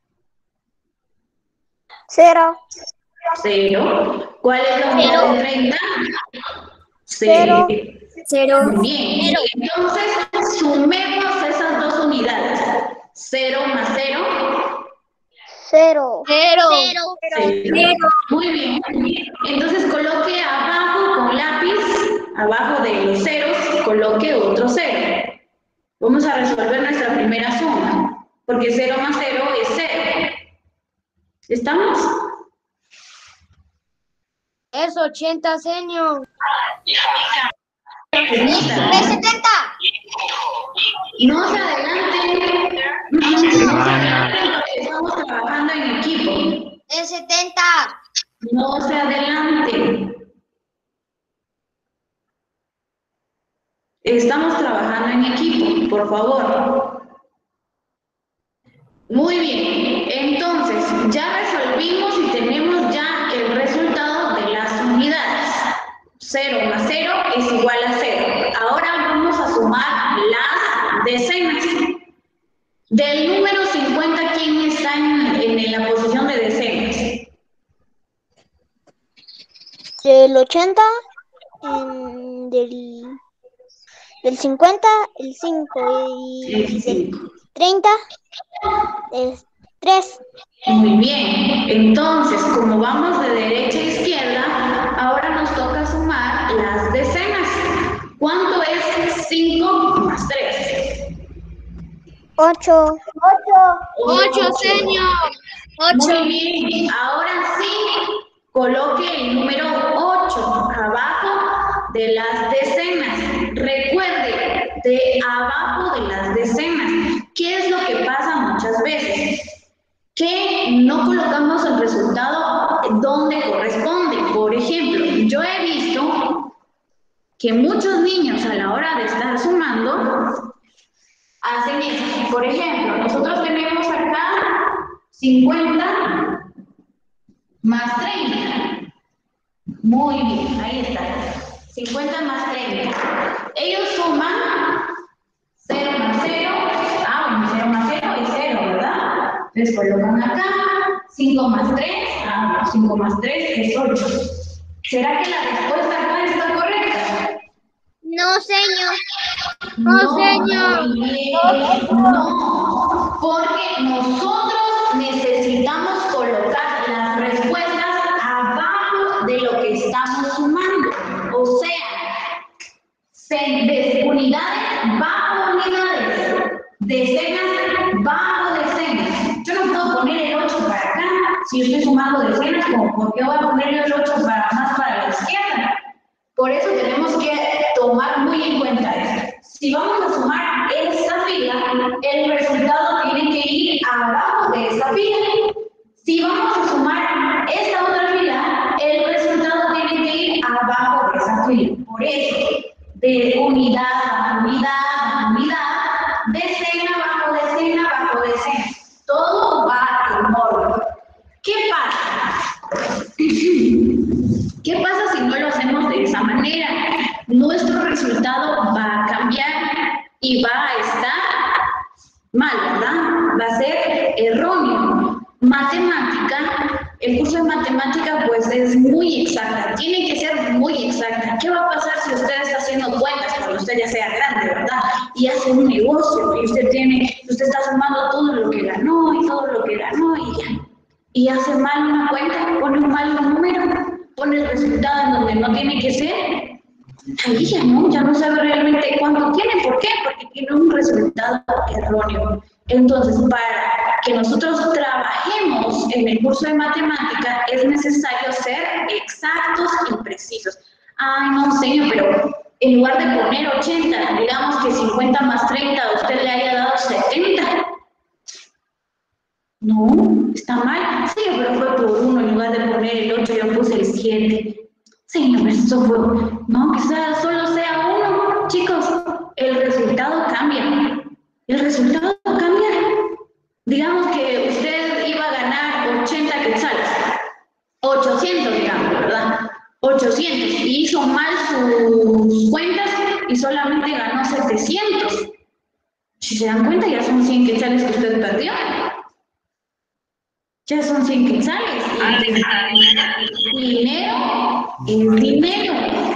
Cero. Cero. ¿Cuál es la unidad Cero. de treinta? Cero. Cero. Muy bien. Cero. Entonces, sumemos esas dos unidades. Cero más cero. Cero. Cero. Cero. Cero. Muy bien. Entonces, coloque abajo con lápiz, abajo de los ceros, coloque otro cero. Vamos a resolver nuestra primera suma, porque cero más cero es cero. ¿Estamos? Es ochenta, señor. Es setenta. No se adelante. No se adelante porque estamos trabajando en equipo. Es setenta. No se adelante. Estamos trabajando en equipo, por favor. Muy bien. Entonces, ya resolvimos y tenemos ya el resultado de las unidades. cero más cero es igual a cero. Ahora vamos a sumar las decenas. Del número cincuenta, ¿quién está en, en la posición de decenas? Del ochenta, em, del, del cincuenta, el cinco y del treinta, es tres. Muy bien. Entonces, como vamos de derecha a izquierda, ahora nos toca sumar las decenas. ¿Cuánto es cinco más tres? Ocho. Ocho. Ocho, señor. Ocho. Muy bien. Ahora sí, coloque el número ocho abajo de las decenas. Recuerde, de abajo de las decenas. ¿Qué es lo que pasa muchas veces? Que no colocamos el resultado donde corresponde. Por ejemplo, yo he visto que muchos niños a la hora de estar sumando hacen eso. Por ejemplo, nosotros tenemos acá cincuenta más treinta. Muy bien, ahí está. cincuenta más treinta. Ellos suman cero más cero. Ah, bueno, cero más cero es cero, ¿verdad? Entonces colocan acá. cinco más tres. Ah, bueno, cinco más tres es ocho. ¿Será que la respuesta acá está correcta? No, señor. No, señor. muy bien. No, porque nosotros necesitamos colocar las respuestas abajo de lo que estamos sumando. O sea, se- unidades bajo unidades, decenas bajo decenas. Yo no puedo poner el ocho para acá si yo estoy sumando decenas, como ¿por qué voy a poner el ocho para, más para la izquierda? Por eso tenemos que tomar muy en cuenta esto. Si vamos a sumar esta fila, el resultado tiene que ir abajo de esta fila. Si vamos a sumar esta otra fila, el resultado tiene que ir abajo de esa fila. Por eso, de unidad a unidad a unidad, decena bajo decena bajo decena. Todo va en orden. ¿Qué pasa? ¿Qué pasa si no lo hacemos de esa manera? Nuestro resultado va a cambiar. y va a estar mal, ¿verdad? Va a ser erróneo. Matemática, el curso de matemática pues es muy exacta, tiene que ser muy exacta. ¿Qué va a pasar si usted está haciendo cuentas cuando usted ya sea grande, verdad? Y hace un negocio y usted tiene, usted está sumando todo lo que ganó y todo lo que ganó y ya. Y hace mal una cuenta, pone un mal número, pone el resultado en donde no tiene que ser. Ahí ya no, ya no sabe realmente cuánto tiene. ¿Por qué? Porque tiene un resultado erróneo. Entonces, para que nosotros trabajemos en el curso de matemática, es necesario ser exactos y precisos. Ay, no, señor, pero en lugar de poner ochenta, digamos que cincuenta más treinta, usted le haya dado setenta. No, está mal. Sí, pero fue por uno, en lugar de poner el ocho, yo puse el siete. Sí, no, pero eso fue, no, quizás solo sea uno. Chicos, el resultado cambia. El resultado cambia. Digamos que usted iba a ganar ochenta quetzales, ochocientos, digamos, ¿verdad? ochocientos, y hizo mal sus cuentas y solamente ganó setecientos. Si se dan cuenta, ya son cien quetzales que usted perdió. Ya son cien quetzales. Y dinero es dinero.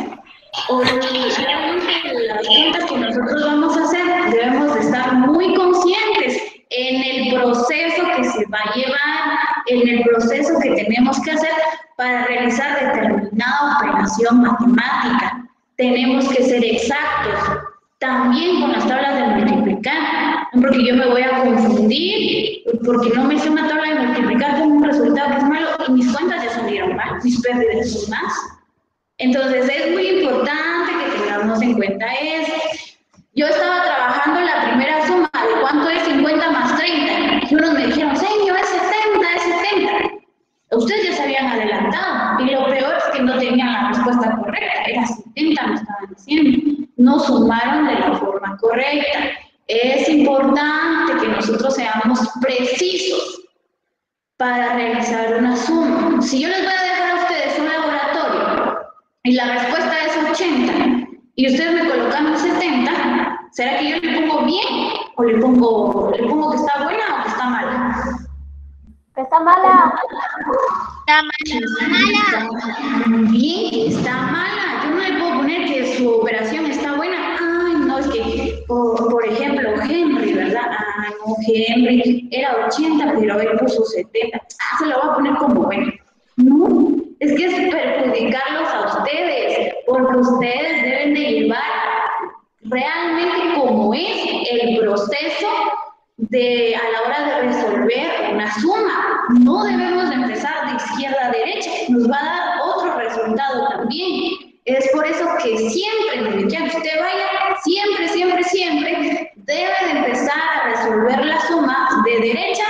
Obviamente, las cuentas que nosotros vamos a hacer, debemos de estar muy conscientes en el proceso que se va a llevar, en el proceso que tenemos que hacer para realizar determinada operación matemática. Tenemos que ser exactos. También con las tablas de multiplicar, porque yo me voy a confundir, porque no me hice una tabla de multiplicar con un resultado que es malo y mis cuentas ya salieron mal, mis pérdidas son más. Entonces es muy importante que tengamos en cuenta eso. Yo estaba trabajando la primera suma de cuánto es cincuenta más treinta y unos me dijeron, señor, es setenta, es setenta. Ustedes ya se habían adelantado y lo peor es que no tenían la respuesta correcta, era setenta, me estaban diciendo. No sumaron de la forma correcta. Es importante que nosotros seamos precisos para realizar una suma. Si yo les voy a dejar a ustedes un laboratorio y la respuesta es ochenta y ustedes me colocan setenta, ¿será que yo le pongo bien o le pongo, le pongo que está buena o que está mala? Que está mala. Está mala. Está bien, que está mala. Yo no le puedo poner que su operación está buena. Ay, no, es que, por, por ejemplo, Henry, ¿verdad? Ay, no, Henry era ochenta, pero él puso setenta. Ah, se lo voy a poner como bueno. No, es que es perjudicarlos a ustedes, porque ustedes deben de llevar realmente como es el proceso de a la hora de resolver una suma. No debemos de empezar de izquierda a derecha, nos va a dar otro resultado también. Es por eso que siempre, donde quiera que usted vaya, siempre, siempre, siempre debe de empezar a resolver la suma de derecha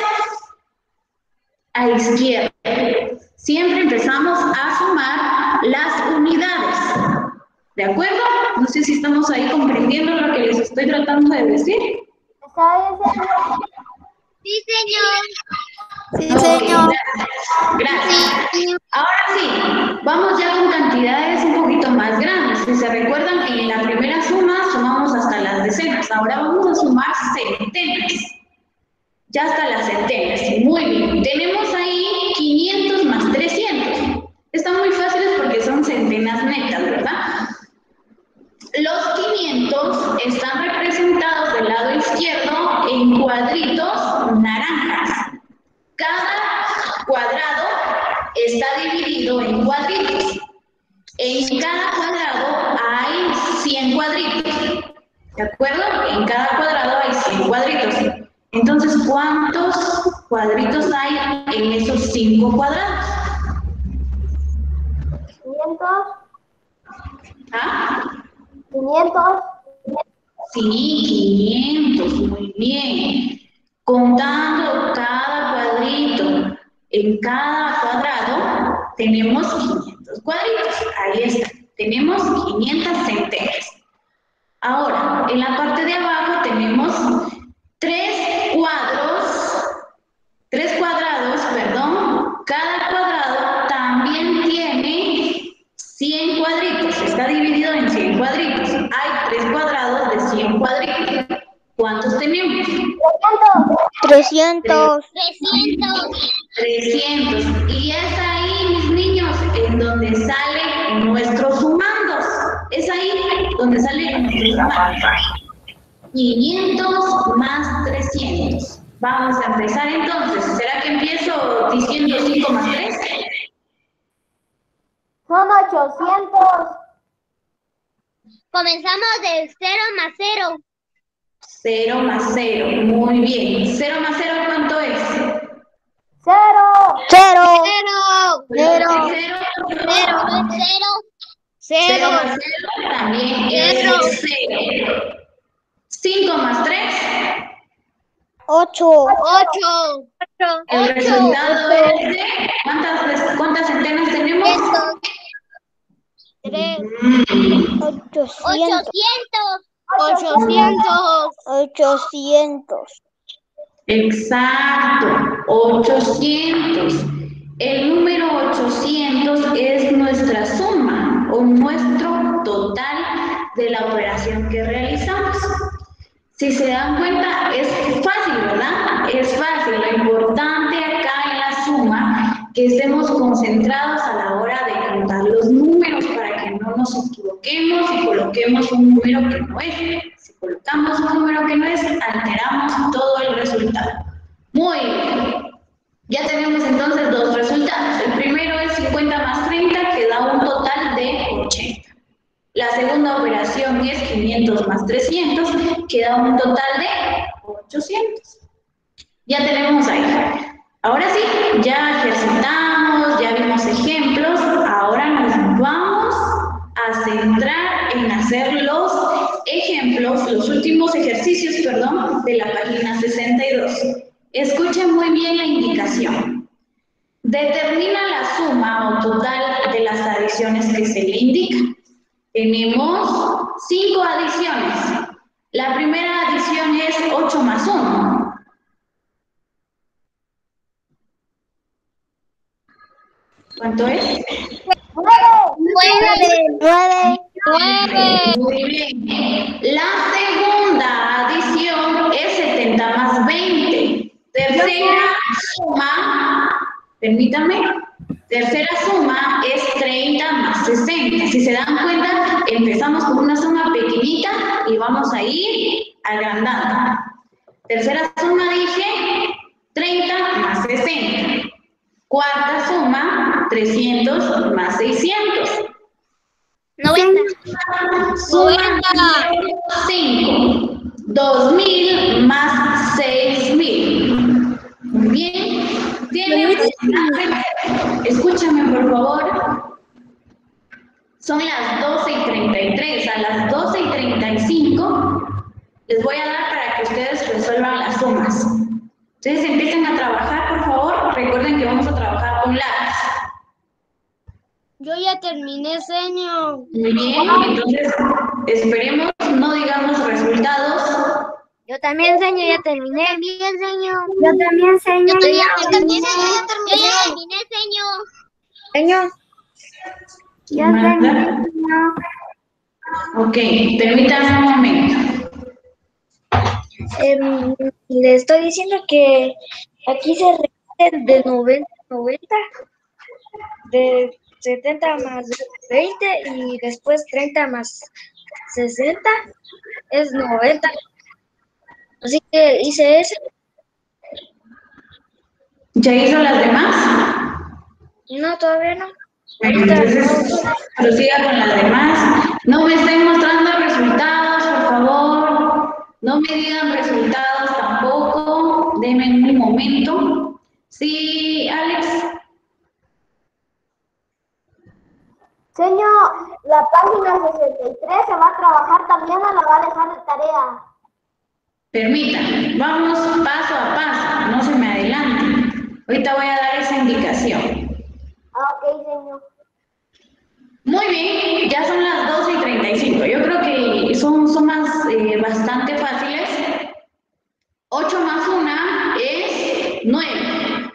a izquierda. Siempre empezamos a sumar las unidades. ¿De acuerdo? No sé si estamos ahí comprendiendo lo que les estoy tratando de decir. Sí, señor. Sí, Ok, señor. gracias. Gracias. Ahora sí, vamos ya con cantidades un poquito más grandes. Si se recuerdan, en la primera suma sumamos hasta las decenas. Ahora vamos a sumar centenas. Ya hasta las centenas. Muy bien. Tenemos ahí quinientos más trescientos. Están muy fáciles porque son centenas netas, ¿verdad? Los quinientos están representados del lado izquierdo en cuadritos naranjas. Cada cuadrado está dividido en cuadritos. En cada cuadrado hay cien cuadritos. ¿De acuerdo? En cada cuadrado hay cien cuadritos. Entonces, ¿cuántos cuadritos hay en esos cinco cuadrados? quinientos. ¿Ah? quinientos. Sí, quinientos, muy bien. Contando cada cuadrito, en cada cuadrado tenemos quinientos cuadritos. Ahí está, tenemos quinientas centenas. Ahora, en la parte de abajo tenemos tres cuadros, tres cuadrados, perdón. Cada cuadrado también tiene cien cuadritos, está dividido en cien cuadritos. Hay tres cuadrados de cien cuadritos. ¿Cuántos tenemos? trescientos. trescientos. trescientos. Y es ahí, mis niños, en donde salen nuestros sumandos. Es ahí donde salen nuestros sumandos. quinientos más trescientos. Vamos a empezar entonces. ¿Será que empiezo diciendo cinco más tres? Son ochocientos. Comenzamos del cero más cero. cero más cero. Muy bien. cero más cero, ¿cuánto es? Cero. Cero. Cero. Cero. Cero. Cero. Cero Cero. más cero también Cero. es cero. cinco más tres. Ocho. Ocho. El Ocho. resultado es de... ¿Cuántas, cuántas centenas tenemos? Tres. Mm, Ochocientos. Ochocientos. Ochocientos. Ochocientos. Exacto, ochocientos. El número ochocientos es nuestra suma o nuestro total de la operación que realizamos. Si se dan cuenta, es fácil, ¿verdad? Es fácil. Lo importante acá en la suma, que estemos concentrados a la hora de contar los números para que no nos equivoquemos y coloquemos un número que no es. Si colocamos un número que no es, alteramos todo el resultado. Muy bien. Ya tenemos entonces dos resultados. El primero es cincuenta más treinta, que da un total de ochenta. La segunda operación es quinientos más trescientos, que da un total de ochocientos. Ya tenemos ahí. Ahora sí, ya ejercitamos, ya vimos ejemplos. Ahora nos vamos a centrar en hacer los ejemplos, los últimos ejercicios, perdón, de la página sesenta y dos. Escuchen muy bien la indicación. Determina la suma o total de las adiciones que se le indican. Tenemos cinco adiciones. La primera adición es ocho más uno. ¿Cuánto es? Nueve. Nueve. Nueve. Muy bien. La segunda adición es setenta más veinte. Tercera suma, permítame, tercera suma es treinta más sesenta. Si se dan cuenta, empezamos con una suma pequeñita y vamos a ir agrandando. Tercera suma dije treinta más sesenta. Cuarta suma, trescientos más seiscientos. Noventa. Suma cinco. dos mil más seis mil. Muy bien. ¿Tienen? Escúchame, por favor. Son las doce y treinta y tres. A las doce y treinta y cinco les voy a dar para que ustedes resuelvan las sumas. Entonces empiecen a trabajar, por favor. Recuerden que vamos a trabajar con lápiz. Yo ya terminé, señor. Muy bien, entonces esperemos, no digamos resultados. Yo también, señor, ya terminé. También, señor. Yo también, señor. Yo ya terminé, señor. Yo ya terminé, señor. Señor. Yo terminé, señor. Ok, permítanme un momento. Em, le estoy diciendo que aquí se repite de noventa a noventa, de setenta más veinte y después treinta más sesenta es noventa. Así que hice eso. ¿Ya hizo las demás? No, todavía no. Bueno, entonces prosiga con las demás. No me estén mostrando resultados, por favor. No me digan resultados tampoco. Denme un momento. Sí, Alex. Señor, la página sesenta y tres se va a trabajar también o la va a dejar de tarea. Permítanme, vamos paso a paso, no se me adelanten. Ahorita voy a dar esa indicación. Ah, ok, señor. Muy bien, ya son las doce y treinta y cinco. Yo creo que son sumas eh, bastante fáciles. ocho más uno es nueve.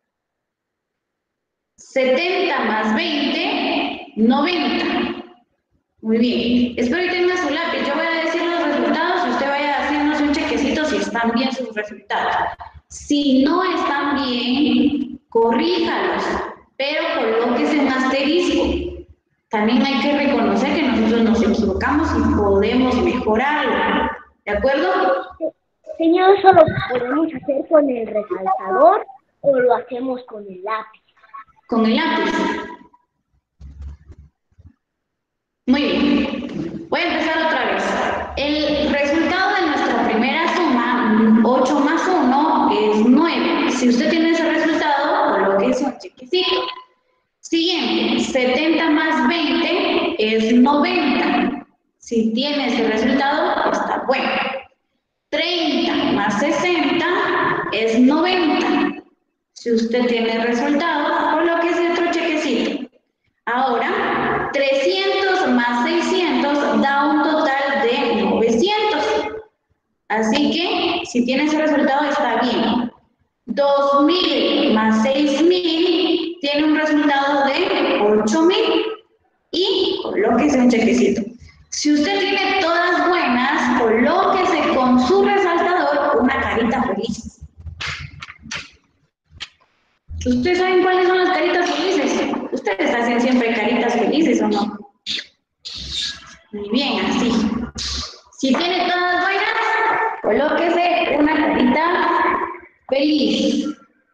setenta más veinte, noventa. Muy bien. Espero que tenga su lápiz. Yo voy a decir los resultados y usted vaya haciendo un chequecito si están bien sus resultados. Si no están bien, corríjalos, pero colóquese un asterisco. También hay que reconocer que nosotros nos equivocamos y podemos mejorarlo. ¿De acuerdo? Señor, ¿eso lo podemos hacer con el resaltador o lo hacemos con el lápiz? Con el lápiz. Muy bien. Voy a empezar otra vez. El resultado de nuestra primera suma, ocho más uno, es nueve. Si usted tiene ese resultado, colóquese un chequecito. Siguiente, setenta más veinte es noventa. Si tiene ese resultado, está bueno. treinta más sesenta es noventa. Si usted tiene el resultado, colóquese otro chequecito. Ahora, trescientos más seiscientos da un total de novecientos. Así que, si tiene ese resultado, está bien. dos mil más seis mil tiene un resultado de ocho mil. Y colóquese un chequecito. Si usted tiene todas buenas, colóquese con su resaltador una carita feliz. ¿Ustedes saben cuáles son las caritas felices? ¿Ustedes hacen siempre caritas felices o no? Muy bien, así. Si tiene todas buenas, colóquese una carita feliz.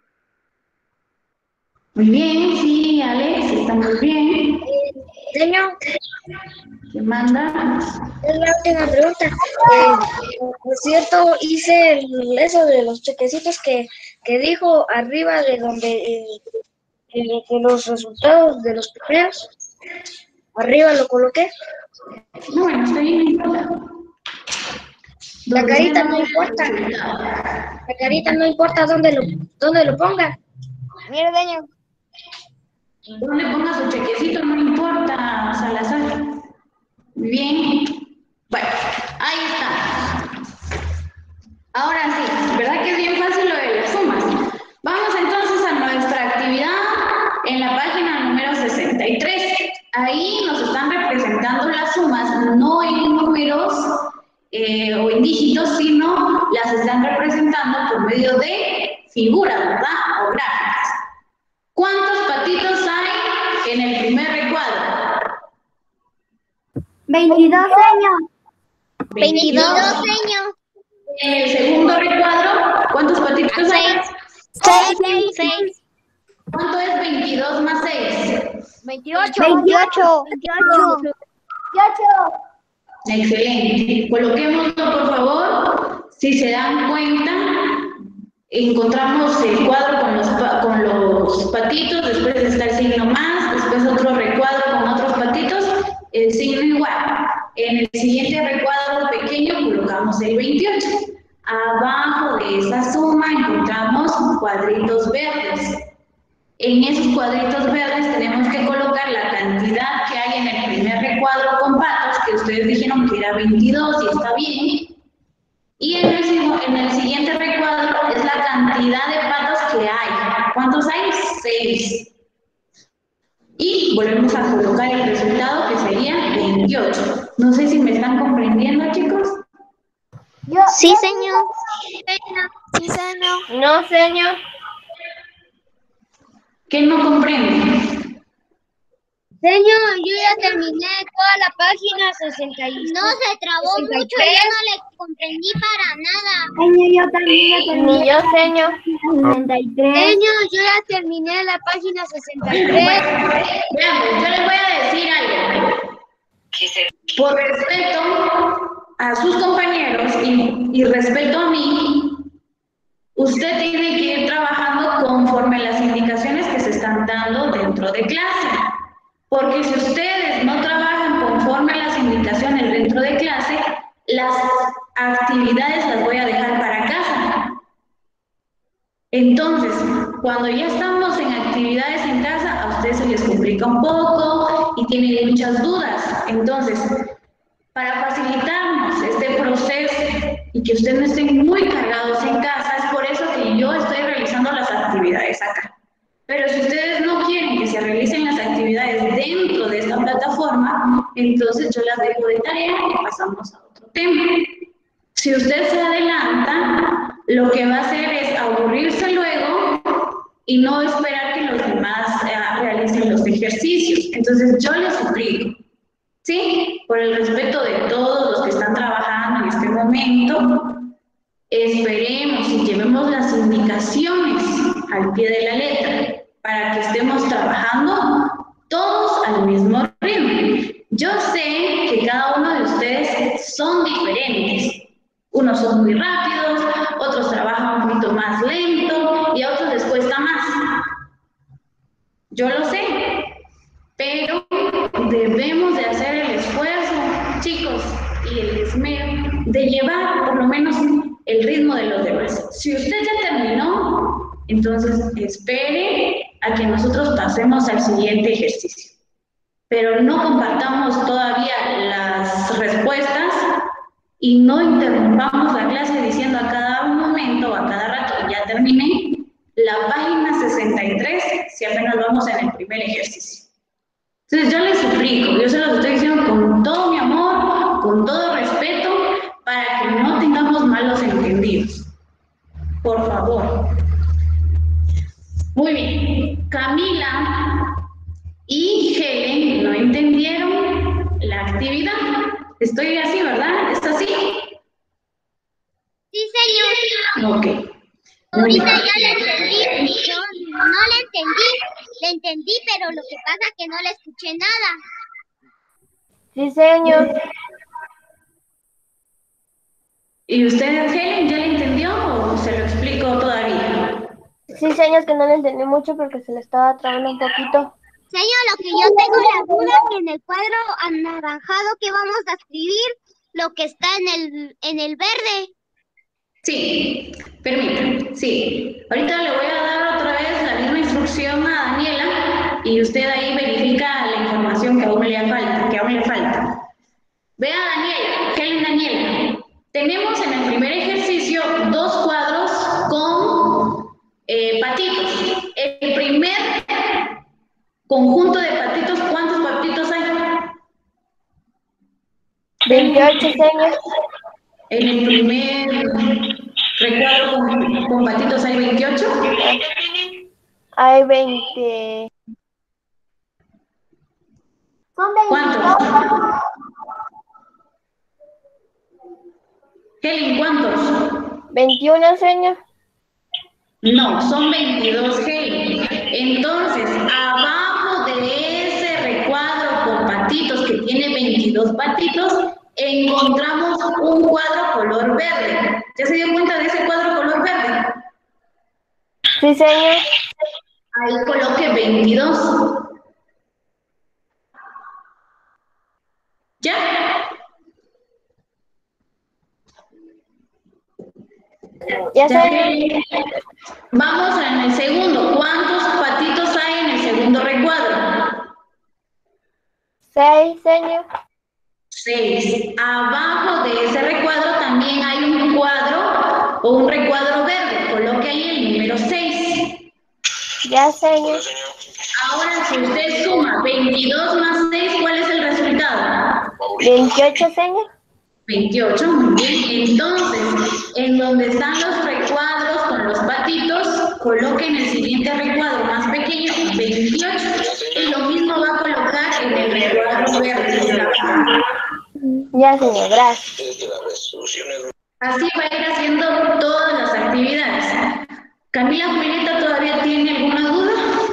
Muy bien, sí, Alex, está muy bien. Señor, ¿Qué manda? es la última pregunta. Eh, por cierto, hice el- eso de los chequecitos que, que dijo arriba de donde eh, de, de los resultados de los primeros. Arriba lo coloqué. No, bueno, está bien, no importa. La Donde carita usted no vea el importa. resultado. La carita no importa dónde lo, dónde lo ponga. Mira, señor. Donde ponga su chequecito, no importa, Salazar. Muy bien. Bueno, ahí está. Ahora sí, ¿verdad que es bien fácil lo de las sumas? Vamos entonces a nuestra actividad en la página número sesenta y tres. Ahí nos están representando las sumas, no en números eh, o en dígitos, sino las están representando por medio de figuras, ¿verdad? O gráficas. ¿Cuántos patitos hay en el primer recuadro? veintidós, señor. veintidós. señor. En el segundo recuadro, ¿cuántos patitos hay? Seis. Seis. ¿Cuánto es veintidós más seis? veintiocho. veintiocho. Excelente. Coloquémoslo, por favor. Si se dan cuenta, encontramos el cuadro con los, pa- con los patitos, después está el signo más, después otro recuadro con otros patitos, el signo igual. En el siguiente recuadro pequeño colocamos el veintiocho. Abajo de esa suma encontramos cuadritos verdes. En esos cuadritos verdes tenemos que colocar la cantidad que hay en el primer recuadro con patos, que ustedes dijeron que era veintidós y está bien. Y en el, sigu- en el siguiente recuadro es la cantidad de patos que hay. ¿Cuántos hay? Seis. Y volvemos a colocar el resultado que sería veintiocho. No sé si me están comprendiendo, chicos. Sí, señor. Sí, señor. No, señor. ¿Qué no comprenden? Señor, yo ya terminé toda la página sesenta y seis. No, se trabó sesenta y mucho, tres. yo no le comprendí para nada. Señor, yo también ya terminé. Ni yo, señor. sesenta y tres. Señor, yo ya terminé la página sesenta y tres. Veamos, yo les voy a decir algo. Por respeto a sus compañeros y, y respeto a mí, usted tiene que ir trabajando conforme las indicaciones que se están dando dentro de clase. Porque si ustedes no trabajan conforme las indicaciones dentro de clase, las actividades las voy a dejar para casa. Entonces, cuando ya estamos en actividades en casa, a ustedes se les complica un poco y tienen muchas dudas. Entonces, para facilitarnos este proceso y que ustedes no estén muy cargados en casa, es por eso que yo estoy realizando las actividades acá. Pero si ustedes no quieren que se realicen las actividades dentro de esta plataforma, entonces yo las dejo de tarea y pasamos a otro tema. Si Si usted se adelanta, lo que va a hacer es aburrirse luego y no esperar que los demás eh, realicen los ejercicios. Entonces yo les suplico, ¿sí? Por el respeto de todos los que están trabajando en este momento, esperemos y llevemos las indicaciones al pie de la letra para que estemos trabajando todos al mismo ritmo. Yo sé que cada uno de ustedes son diferentes. Unos son muy rápidos, otros trabajan un poquito más lento y a otros les cuesta más. Yo lo sé, pero debemos de hacer el esfuerzo, chicos, y el esmero de llevar por lo menos el ritmo de los demás. Si usted ya terminó, entonces espere a que nosotros pasemos al siguiente ejercicio. Pero no compartamos todavía las respuestas y no interrumpamos la clase diciendo a cada momento o a cada rato, ya terminé, la página sesenta y tres, si apenas vamos en el primer ejercicio. Entonces yo les suplico, yo se los estoy diciendo con todo mi amor, con todo respeto, para que no tengamos malos entendidos. Por favor. Muy bien. Camila y Helen no entendieron la actividad. Estoy así, ¿verdad? ¿Es así? Sí, señor. Ok. Ahorita ya la entendí. Yo no la entendí. La entendí, pero lo que pasa es que no la escuché nada. Sí, señor. ¿Y usted, Helen, ya la entendió o se lo explico todavía? Sí, señor, que no le entendí mucho porque se le estaba trabando un poquito. Señor, lo que yo tengo la duda que en el cuadro anaranjado que vamos a escribir, lo que está en el, en el verde. Sí, permítame, sí. Ahorita le voy a dar otra vez la misma instrucción a Daniela y usted ahí verifica la información que aún le falta, que aún le falta. Vea, Daniela, Helen, Daniela. Tenemos en el primer ejercicio dos cuadros con eh, patitos. El primer conjunto de patitos, ¿cuántos patitos hay? veintiocho, señor. En el primer recuadro con, con patitos hay veintiocho. Hay veinte. Son veintidós. ¿Cuántos? Helen, ¿cuántos? veintiuno, señor. No, son veintidós, Helen. Entonces, abajo de ese recuadro con patitos que tiene veintidós patitos, encontramos un cuadro color verde. ¿Ya se dio cuenta de ese cuadro color verde? Sí, señor. Ahí coloque veintidós. ¿Ya? Ya, señor. Vamos en el segundo. ¿Cuántos patitos hay en el segundo recuadro? Seis, señor. Seis. Abajo de ese recuadro también hay un cuadro o un recuadro verde. Coloque ahí el número seis. Ya, señor. Ahora, si usted suma veintidós más seis, ¿cuál es el resultado? veintiocho, señor. veintiocho, muy bien. Entonces, en donde están los recuadros con los patitos, coloquen el siguiente recuadro más pequeño, veintiocho, y lo mismo va a colocar en el recuadro verde. Ya, señor, gracias. Así va a ir haciendo todas las actividades. Camila, Julieta, ¿todavía tiene alguna duda?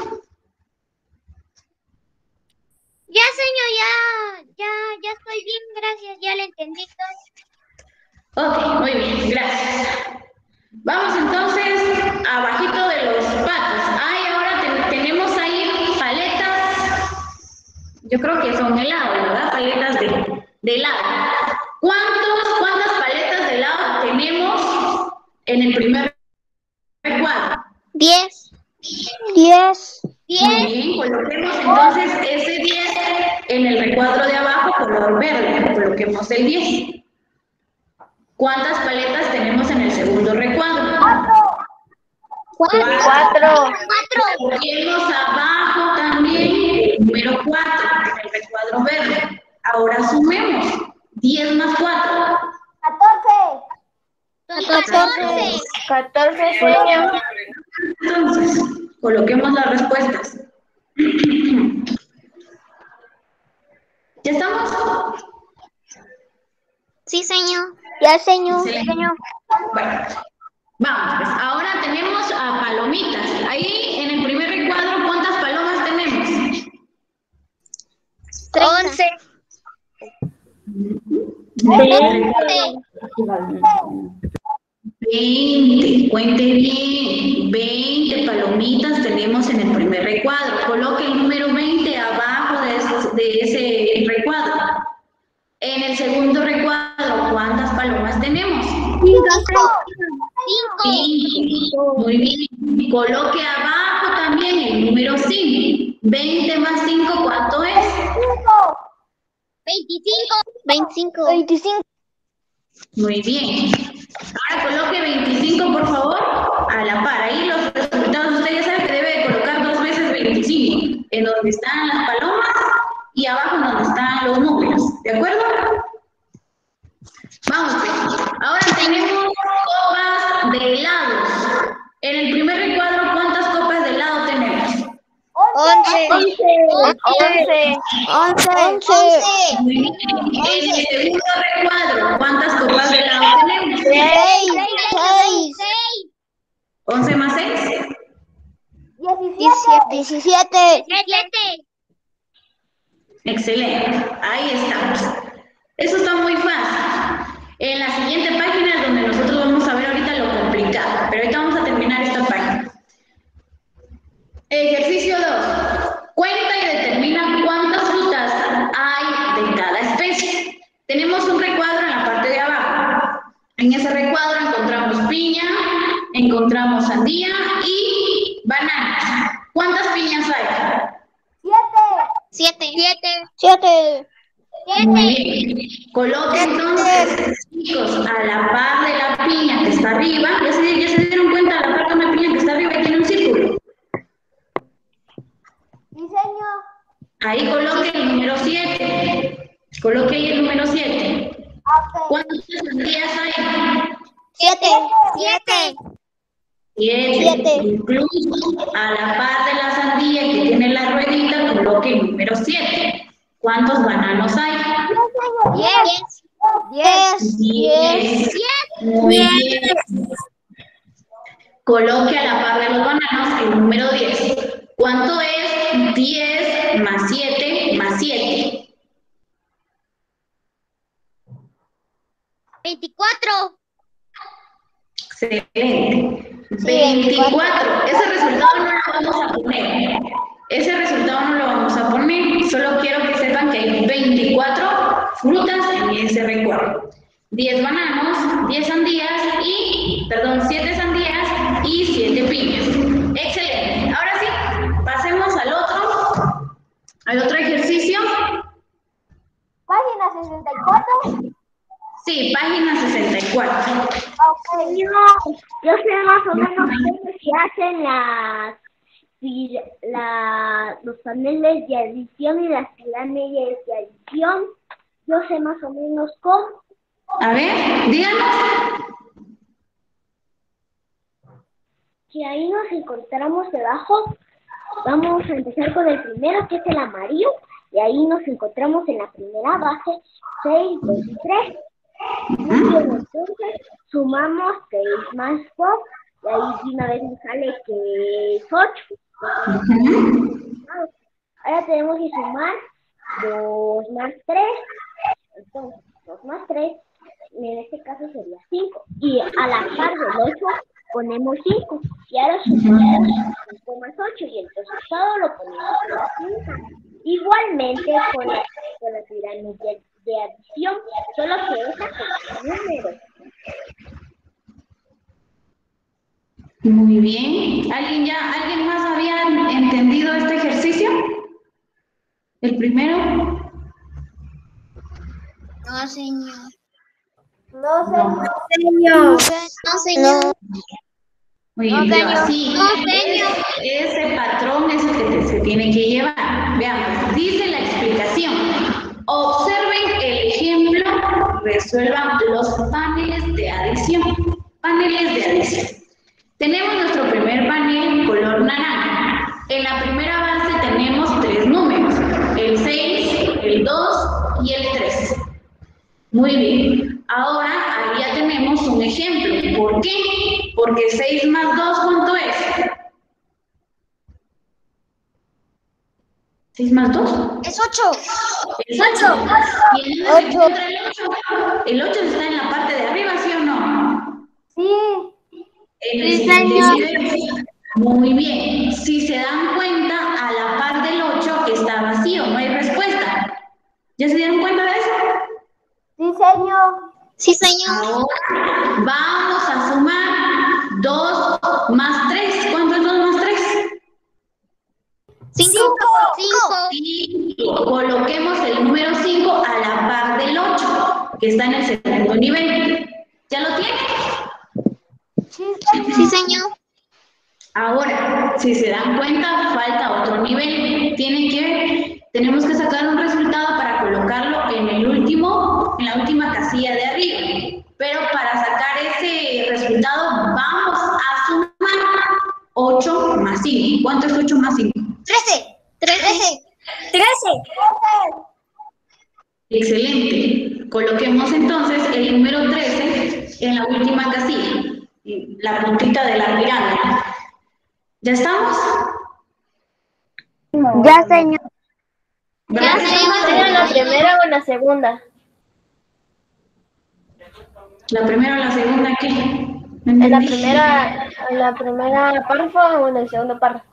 Ya, señor, ya, ya, ya estoy bien, gracias, ya le entendí todo. Ok, muy bien, gracias. Vamos entonces abajito de los patos. Ay, ahora te- tenemos ahí paletas, yo creo que son helado, ¿verdad? Paletas de, de helado. ¿Cuántos, ¿Cuántas paletas de helado tenemos en el primer recuadro? Diez. Diez. Muy bien, coloquemos entonces ese diez en el recuadro de abajo, color verde. Coloquemos el diez. ¿Cuántas paletas tenemos en el segundo recuadro? Cuatro. Cuatro. Coloquemos abajo también el número cuatro en el recuadro verde. Ahora sumemos. diez más cuatro. Catorce. catorce. catorce, señor. Entonces, coloquemos las respuestas. ¿Ya estamos? Sí, señor. Ya, señor. Excelente. Bueno, vamos, pues ahora tenemos a palomitas. Ahí en el primer recuadro, ¿cuántas palomas tenemos? Once. veinte. veinte, cuente bien. veinte palomitas tenemos en el primer recuadro. Coloque el número veinte abajo de ese, de ese recuadro. En el segundo recuadro, ¿cuántas palomas tenemos? Cinco. Cinco. Muy bien. Coloque abajo también el número cinco. veinte más cinco, ¿cuánto es? Veinticinco. Veinticinco. Veinticinco. Muy bien. Ahora coloque veinticinco, por favor, a la par. Ahí los resultados, usted ya sabe que debe de colocar dos veces veinticinco. En donde están las palomas y abajo en donde están los números. ¿De acuerdo? Vamos, pues. Ahora tenemos copas de helados. En el primer recuadro, ¿cuántas copas de helado tenemos? Once. once. Once. Muy bien. En el segundo recuadro, ¿cuántas copas de helado tenemos? Seis. Seis. ¿once más seis? Diecisiete. Diecisiete. Siete. Excelente. Ahí estamos. Eso está muy fácil. En la siguiente página es donde nosotros vamos a ver ahorita lo complicado. Pero ahorita vamos a terminar esta página. Ejercicio dos. Cuenta y determina cuántas frutas hay de cada especie. Tenemos un recuadro en la parte de abajo. En ese recuadro encontramos piña, encontramos sandía y bananas. ¿Cuántas piñas hay? Siete. Siete. Siete. Muy bien. Coloque entonces, chicos, a la par de la piña que está arriba. ¿Ya se, ya se dieron cuenta? A la par de una piña que está arriba y tiene un círculo. Ahí coloque el número siete. Coloque ahí el número siete. ¿Cuántas sandías hay? Siete. Siete. Siete. Siete. Incluso a la par de la sandía que tiene la ruedita, coloque el número siete. ¿Cuántos bananos hay? Diez. Diez. Diez. Muy bien. Coloque a la par de los bananos el número diez. ¿Cuánto es diez más siete más siete? Veinticuatro. Excelente. veinticuatro. Ese resultado no lo vamos a poner. Ese resultado no lo vamos a poner. Solo quiero que sepan que hay veinticuatro frutas en ese recuadro. diez bananos, diez sandías y, perdón, siete sandías y siete piñas. Excelente. Ahora sí, pasemos al otro, al otro ejercicio. Página sesenta y cuatro. Sí, página sesenta y cuatro. Yo, yo sé más o menos cómo se hacen las, la, los paneles de adición y las pirámides de adición. Yo sé más o menos cómo. A ver, díganos. Si ahí nos encontramos debajo, vamos a empezar con el primero, que es el amarillo, y ahí nos encontramos en la primera base, seis, dos y tres. Entonces, sumamos seis más dos, y ahí de una vez nos sale que es ocho. Ahora tenemos que sumar dos más tres, entonces dos más tres, en este caso sería cinco, y a la par del ocho ponemos cinco, y ahora sumamos cinco más ocho, y entonces todo lo ponemos en la cinco. Igualmente con la, con la pirámide de, de adición, solo que esa con números. Muy bien. ¿Alguien ya, alguien más había entendido este ejercicio? ¿El primero? No, señor. No, señor. No, señor. Muy bien, pero así, ese, ese patrón es el que te- se tiene que llevar. Veamos, dice la explicación. Observen el ejemplo, resuelvan los paneles de adición. Paneles Muy bien. Ahora ahí ya tenemos un ejemplo. ¿Por qué? Porque seis más dos, ¿cuánto es? ¿seis más dos? Es ocho. Es ocho. ¿Y en dónde se encuentra el ocho? El ocho está en la parte de arriba, ¿sí o no? Sí. En el siguiente nivel. Muy bien. Si se dan cuenta, a la par del ocho está vacío, no hay respuesta. ¿Ya se dieron cuenta de eso? Sí, señor. Sí, señor. Ahora vamos a sumar dos más tres. ¿Cuánto es dos más tres? Cinco. Cinco. Cinco. Coloquemos el número cinco a la par del ocho, que está en el segundo nivel. ¿Ya lo tienen? Sí, señor. Ahora, si se dan cuenta, falta otro nivel. Tiene que, tenemos que sacar un resultado para colocarlo en el último, en la última casilla de arriba. Pero para sacar ese resultado, vamos a sumar ocho más cinco. ¿Cuánto es ocho más cinco? Trece. Trece. Trece. Excelente. Coloquemos entonces el número trece en la última casilla, la puntita de la pirámide. ¿Ya estamos? Ya, señor. Ya, señor. ¿Era en la primera o en la segunda? ¿La primera o la segunda qué? No ¿En la entendí. primera, en la primera párrafo o en el segundo párrafo?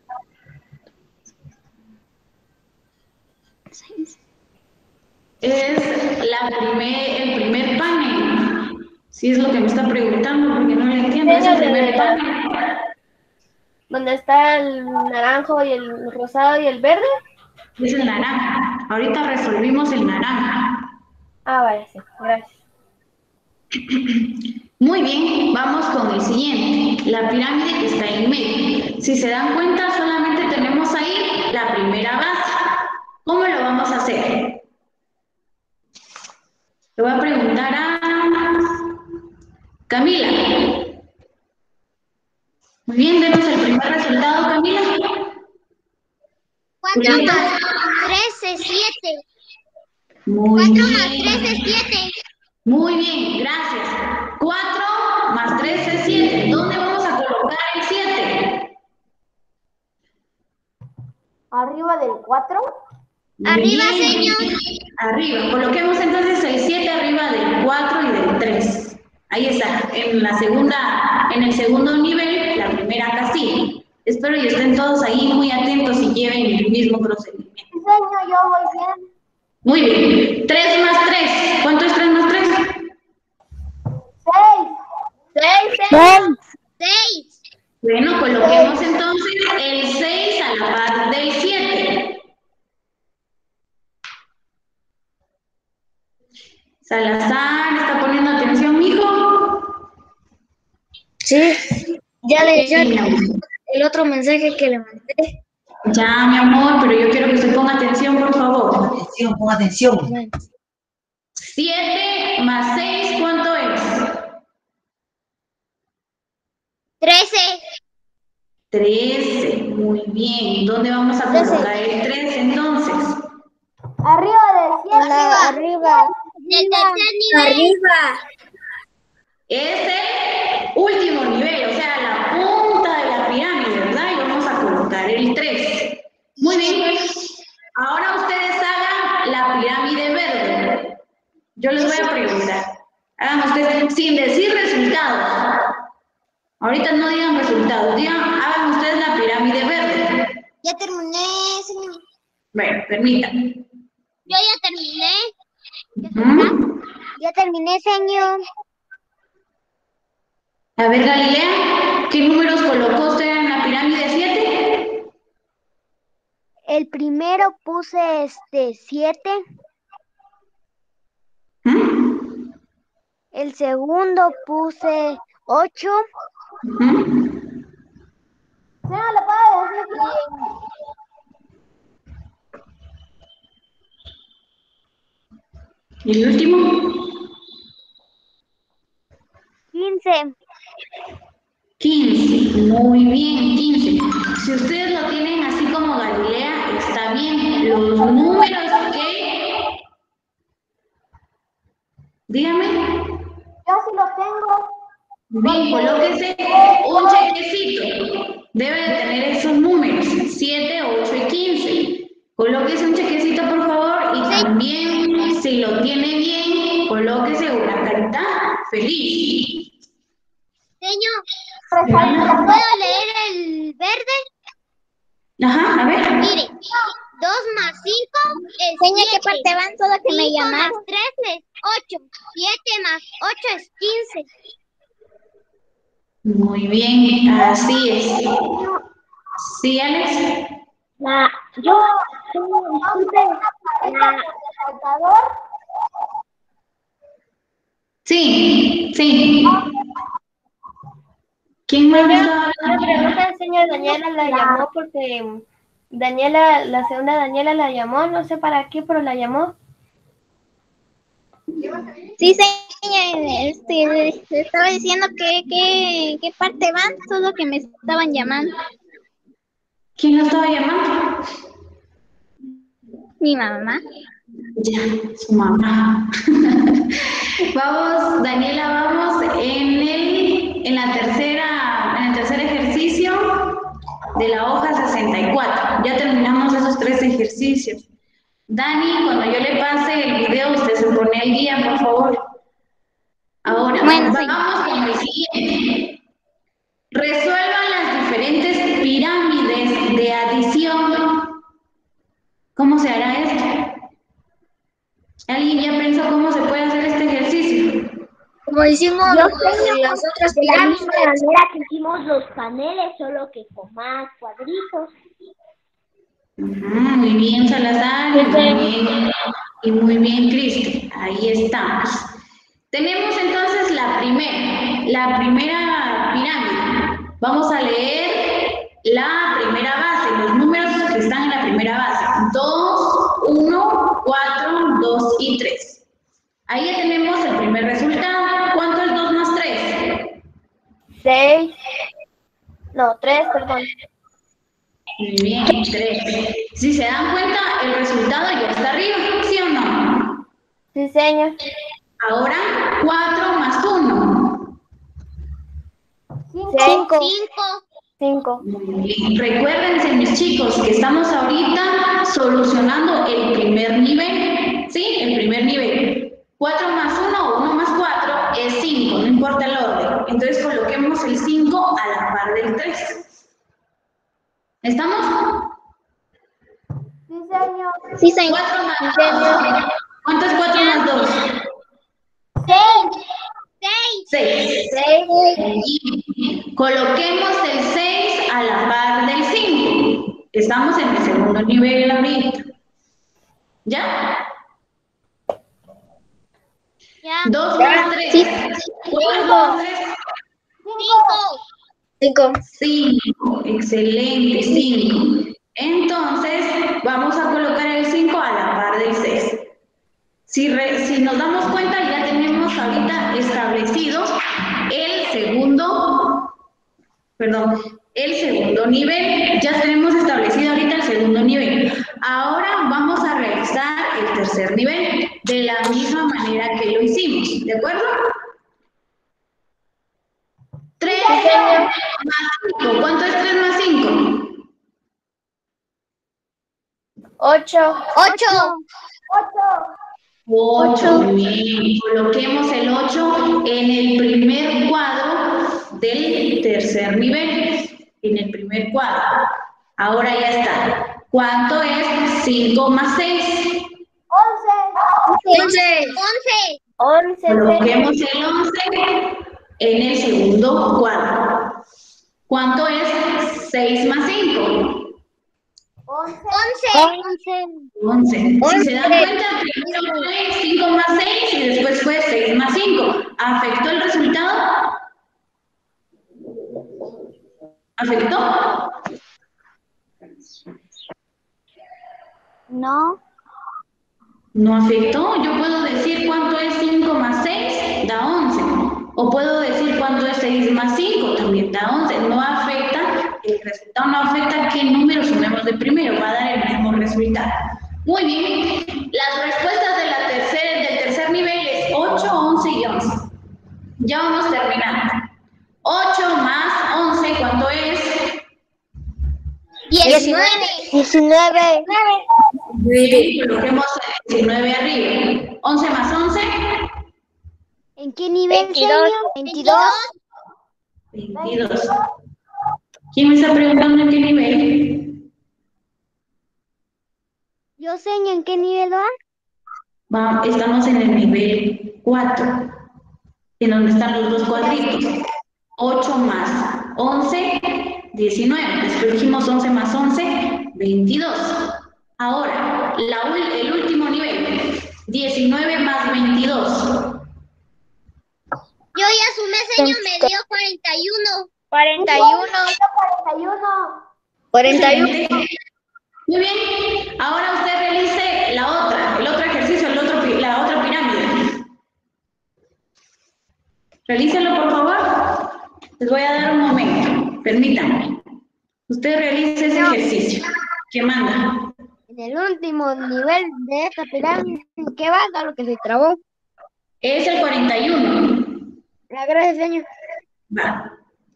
Es la primer, el primer panel. Si es lo que me está preguntando, porque no le entiendo. Es el primer panel. ¿Dónde está el naranjo y el rosado y el verde? Es el naranja. Ahorita resolvimos el naranja. Ah, vale, sí, gracias. Muy bien, vamos con el siguiente. La pirámide que está en medio. Si se dan cuenta, solamente tenemos ahí la primera base. ¿Cómo lo vamos a hacer? Le voy a preguntar a Camila. Muy bien, denos el primer resultado, Camila. Cuatro más trece, siete. Muy Cuatro bien. más trece, siete. Muy bien, gracias. cuatro más tres es siete. ¿Dónde vamos a colocar el siete? ¿Arriba del cuatro? Arriba, señor. Arriba. Coloquemos entonces el siete arriba del cuatro y del tres. Ahí está, en la segunda, en el segundo nivel, la primera casilla. Espero y estén todos ahí muy atentos y lleven el mismo procedimiento. Sí, señor, yo voy bien. Muy bien. tres más tres. ¿Cuánto es tres más tres? Seis. Seis, seis. Seis. Bueno, coloquemos entonces el seis a la par del siete. Salazar, ¿está poniendo atención, mijo? Sí, ya le ya el otro mensaje que le mandé. Ya, mi amor, pero yo quiero que usted ponga atención, por favor. Atención, ponga atención. siete más seis, ¿cuánto es? Trece. trece, muy bien. ¿Dónde vamos a colocar el trece entonces? Arriba del siete. La, arriba. Del tercer nivel. Arriba. Es el último nivel, o sea, la punta de la pirámide, ¿verdad? Y vamos a colocar el tres. Muy bien. Ahora ustedes hagan la pirámide verde. Yo les voy a preguntar. Hagan ustedes sin decir resultados. Ahorita no digan resultados, digan, hagan ustedes la pirámide verde. Ya terminé, señor. Bueno, permítanme. Yo ya terminé. ¿Mm? Ya terminé, señor. A ver, Galilea, ¿qué números colocó usted en la pirámide siete? El primero puse este siete. ¿Mm? El segundo puse ocho. ¿Mm? No, le puedo decir ¿Y el último? quince. quince, muy bien, quince. Si ustedes lo tienen así como Galilea, está bien. Los números que Dígame. Yo sí lo tengo. Bien, colóquese un chequecito. Debe de tener esos números, siete, ocho y quince. Colóquese un chequecito, por favor, y también, si lo tiene bien, colóquese una carita feliz. Señor, ¿puedo leer el verde? Ajá, a ver. Mire, dos más cinco es Seña, ¿qué siete. parte van? Solo que me cinco llamaron. más tres es ocho. siete más ocho es quince. Muy bien, así es. ¿Sí, Alex? La, yo, disculpe, la contador. Sí, sí. ¿Quién más estaba Una pregunta, señora Daniela la llamó porque Daniela, la segunda Daniela la llamó, no sé para qué, pero la llamó. Sí, seña, este, le estaba diciendo que, que, qué parte van, solo que me estaban llamando. ¿Quién la estaba llamando? Mi mamá. Ya, su mamá. Vamos, Daniela, vamos en el, en la tercera, en el tercer ejercicio de la hoja sesenta y cuatro. Ya terminamos esos tres ejercicios. Dani, cuando yo le pase el video, usted se pone al día, por favor. Ahora, bueno, vamos con el siguiente. Resuelvan las diferentes pirámides de adición. ¿Cómo se hará esto? ¿Alguien ya pensó cómo se puede hacer este ejercicio? Como hicimos Yo los- tengo las otras de la pirámides. misma manera que hicimos los paneles, solo que con más cuadritos. Ujú, muy bien, Salazar, y muy bien, y muy bien, Cristi. Ahí estamos. Tenemos entonces la primera, la primera pirámide. Vamos a leer la primera base, los números que están en la primera base. dos, uno, cuatro, dos y tres. Ahí ya tenemos el primer resultado. ¿Cuánto es dos más tres? Seis. No, tres, perdón. Muy bien, tres. Si se dan cuenta, el resultado ya está arriba, ¿sí o no? Sí, señor. Ahora, cuatro más uno. Cinco. Cinco. Muy bien. Recuérdense, mis chicos, que estamos ahorita solucionando el primer nivel. ¿Sí? El primer nivel. cuatro más uno, uno más cuatro es cinco, no importa el orden. Entonces coloquemos el cinco a la par del tres. ¿Estamos? Sí, señor. Sí, señor. cuatro más dos. ¿Cuánto es cuatro más dos? Seis. Seis. seis. Coloquemos el seis a la par del cinco. Estamos en el segundo nivel ahorita. ¿Ya? Ya. dos más tres. Sí. ¿Cuánto es tres? Cinco. Cinco. cinco. Excelente, cinco. Entonces, vamos a colocar el cinco a la par del seis. Si, re, si nos damos cuenta, ya tenemos ahorita establecido el segundo, perdón, el segundo nivel. Ya tenemos establecido ahorita el segundo nivel. Ahora vamos a realizar el tercer nivel de la misma manera que lo hicimos, ¿de acuerdo? tres más cinco. ¿Cuánto es tres más cinco? Ocho. Ocho. ocho, muy bien. Coloquemos el ocho en el primer cuadro del tercer nivel. En el primer cuadro. Ahora ya está. ¿Cuánto es cinco más seis? Once. Once. Coloquemos el once en el segundo cuadro. ¿Cuánto es seis más cinco? Once. once. Si se dan cuenta, primero fue cinco más seis y después fue seis más cinco. ¿Afectó el resultado? ¿Afectó? No. No afectó. Yo puedo decir cuánto es cinco más seis, da once. O puedo decir cuánto es seis más cinco, también da once. No afecta, el resultado no afecta qué número sumemos de primero, va a dar el mismo resultado. Muy bien. Las respuestas de la tercera, del tercer nivel es ocho, Ya vamos terminando. ocho más once, ¿cuánto es? diecinueve. diecinueve. Sí, coloquemos diecinueve arriba. once más once. ¿En qué nivel, veintidós. señor? veintidós. veintidós. ¿Quién me está preguntando en qué nivel? Yo, señor, ¿en qué nivel va? Va, estamos en el nivel cuatro, en donde están los dos cuadritos. ocho más once, diecinueve. Después dijimos once más once, veintidós. Ahora, la, el último nivel, diecinueve más veintidós. Yo ya sumé, señor, me dio cuarenta y uno. cuarenta y uno. cuarenta y uno. Muy bien. Ahora usted realice la otra, el otro ejercicio, el otro, la otra pirámide. Realícelo, por favor. Les voy a dar un momento. Permítanme. Usted realice ese ejercicio. ¿Qué manda? En el último nivel de esta pirámide, ¿qué va? A lo que se trabó. Es el cuarenta y uno. Gracias, señor. Va.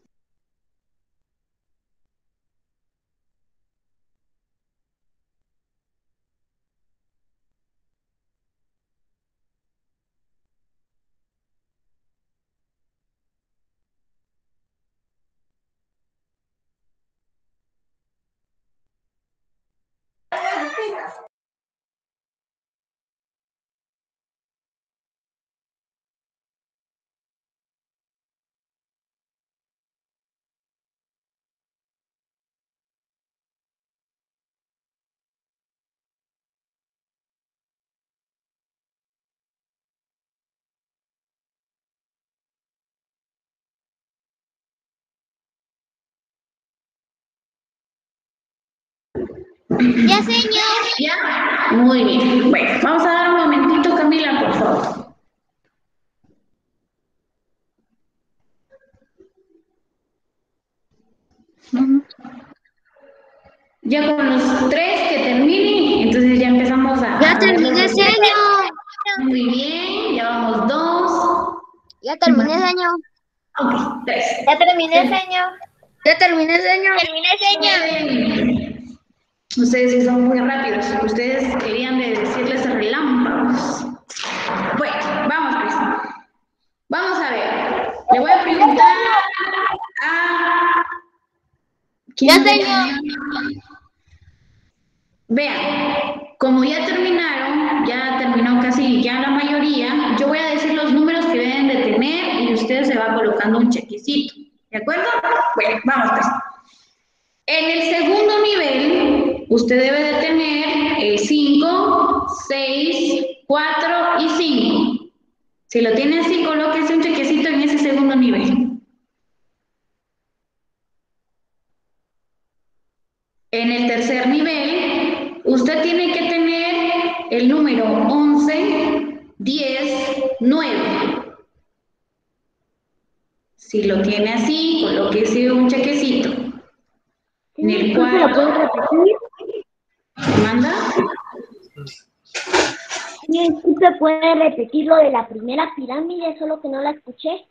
Ya, señor. ¿Ya? Muy bien. Bueno, vamos a dar un momentito, Camila, por favor. Ya con los tres que terminen, entonces ya empezamos a... Ya a terminé, ver- señor. Muy bien, ya vamos dos. Ya terminé, señor. Ok, tres. Ya terminé, señor. Ya terminé, señor. Terminé, señor. Ustedes sí son muy rápidos. Ustedes querían de decirles relámpagos. Bueno, vamos pues. Vamos a ver. Le voy a preguntar a... Ya, ¿quién? señor. Vean, como ya terminaron, ya terminó casi ya la mayoría, yo voy a decir los números que deben de tener y usted se va colocando un chequecito. ¿De acuerdo? Bueno, vamos pues. En el segundo nivel, usted debe de tener el cinco, seis, cuatro y cinco. Si lo tiene así, colóquese un chequecito en ese segundo nivel. En el tercer nivel, usted tiene que tener el número once, diez, nueve. Si lo tiene así, colóquese un chequecito. En el cuarto... ¿Manda? ¿Usted puede repetir lo de la primera pirámide? Solo que no la escuché.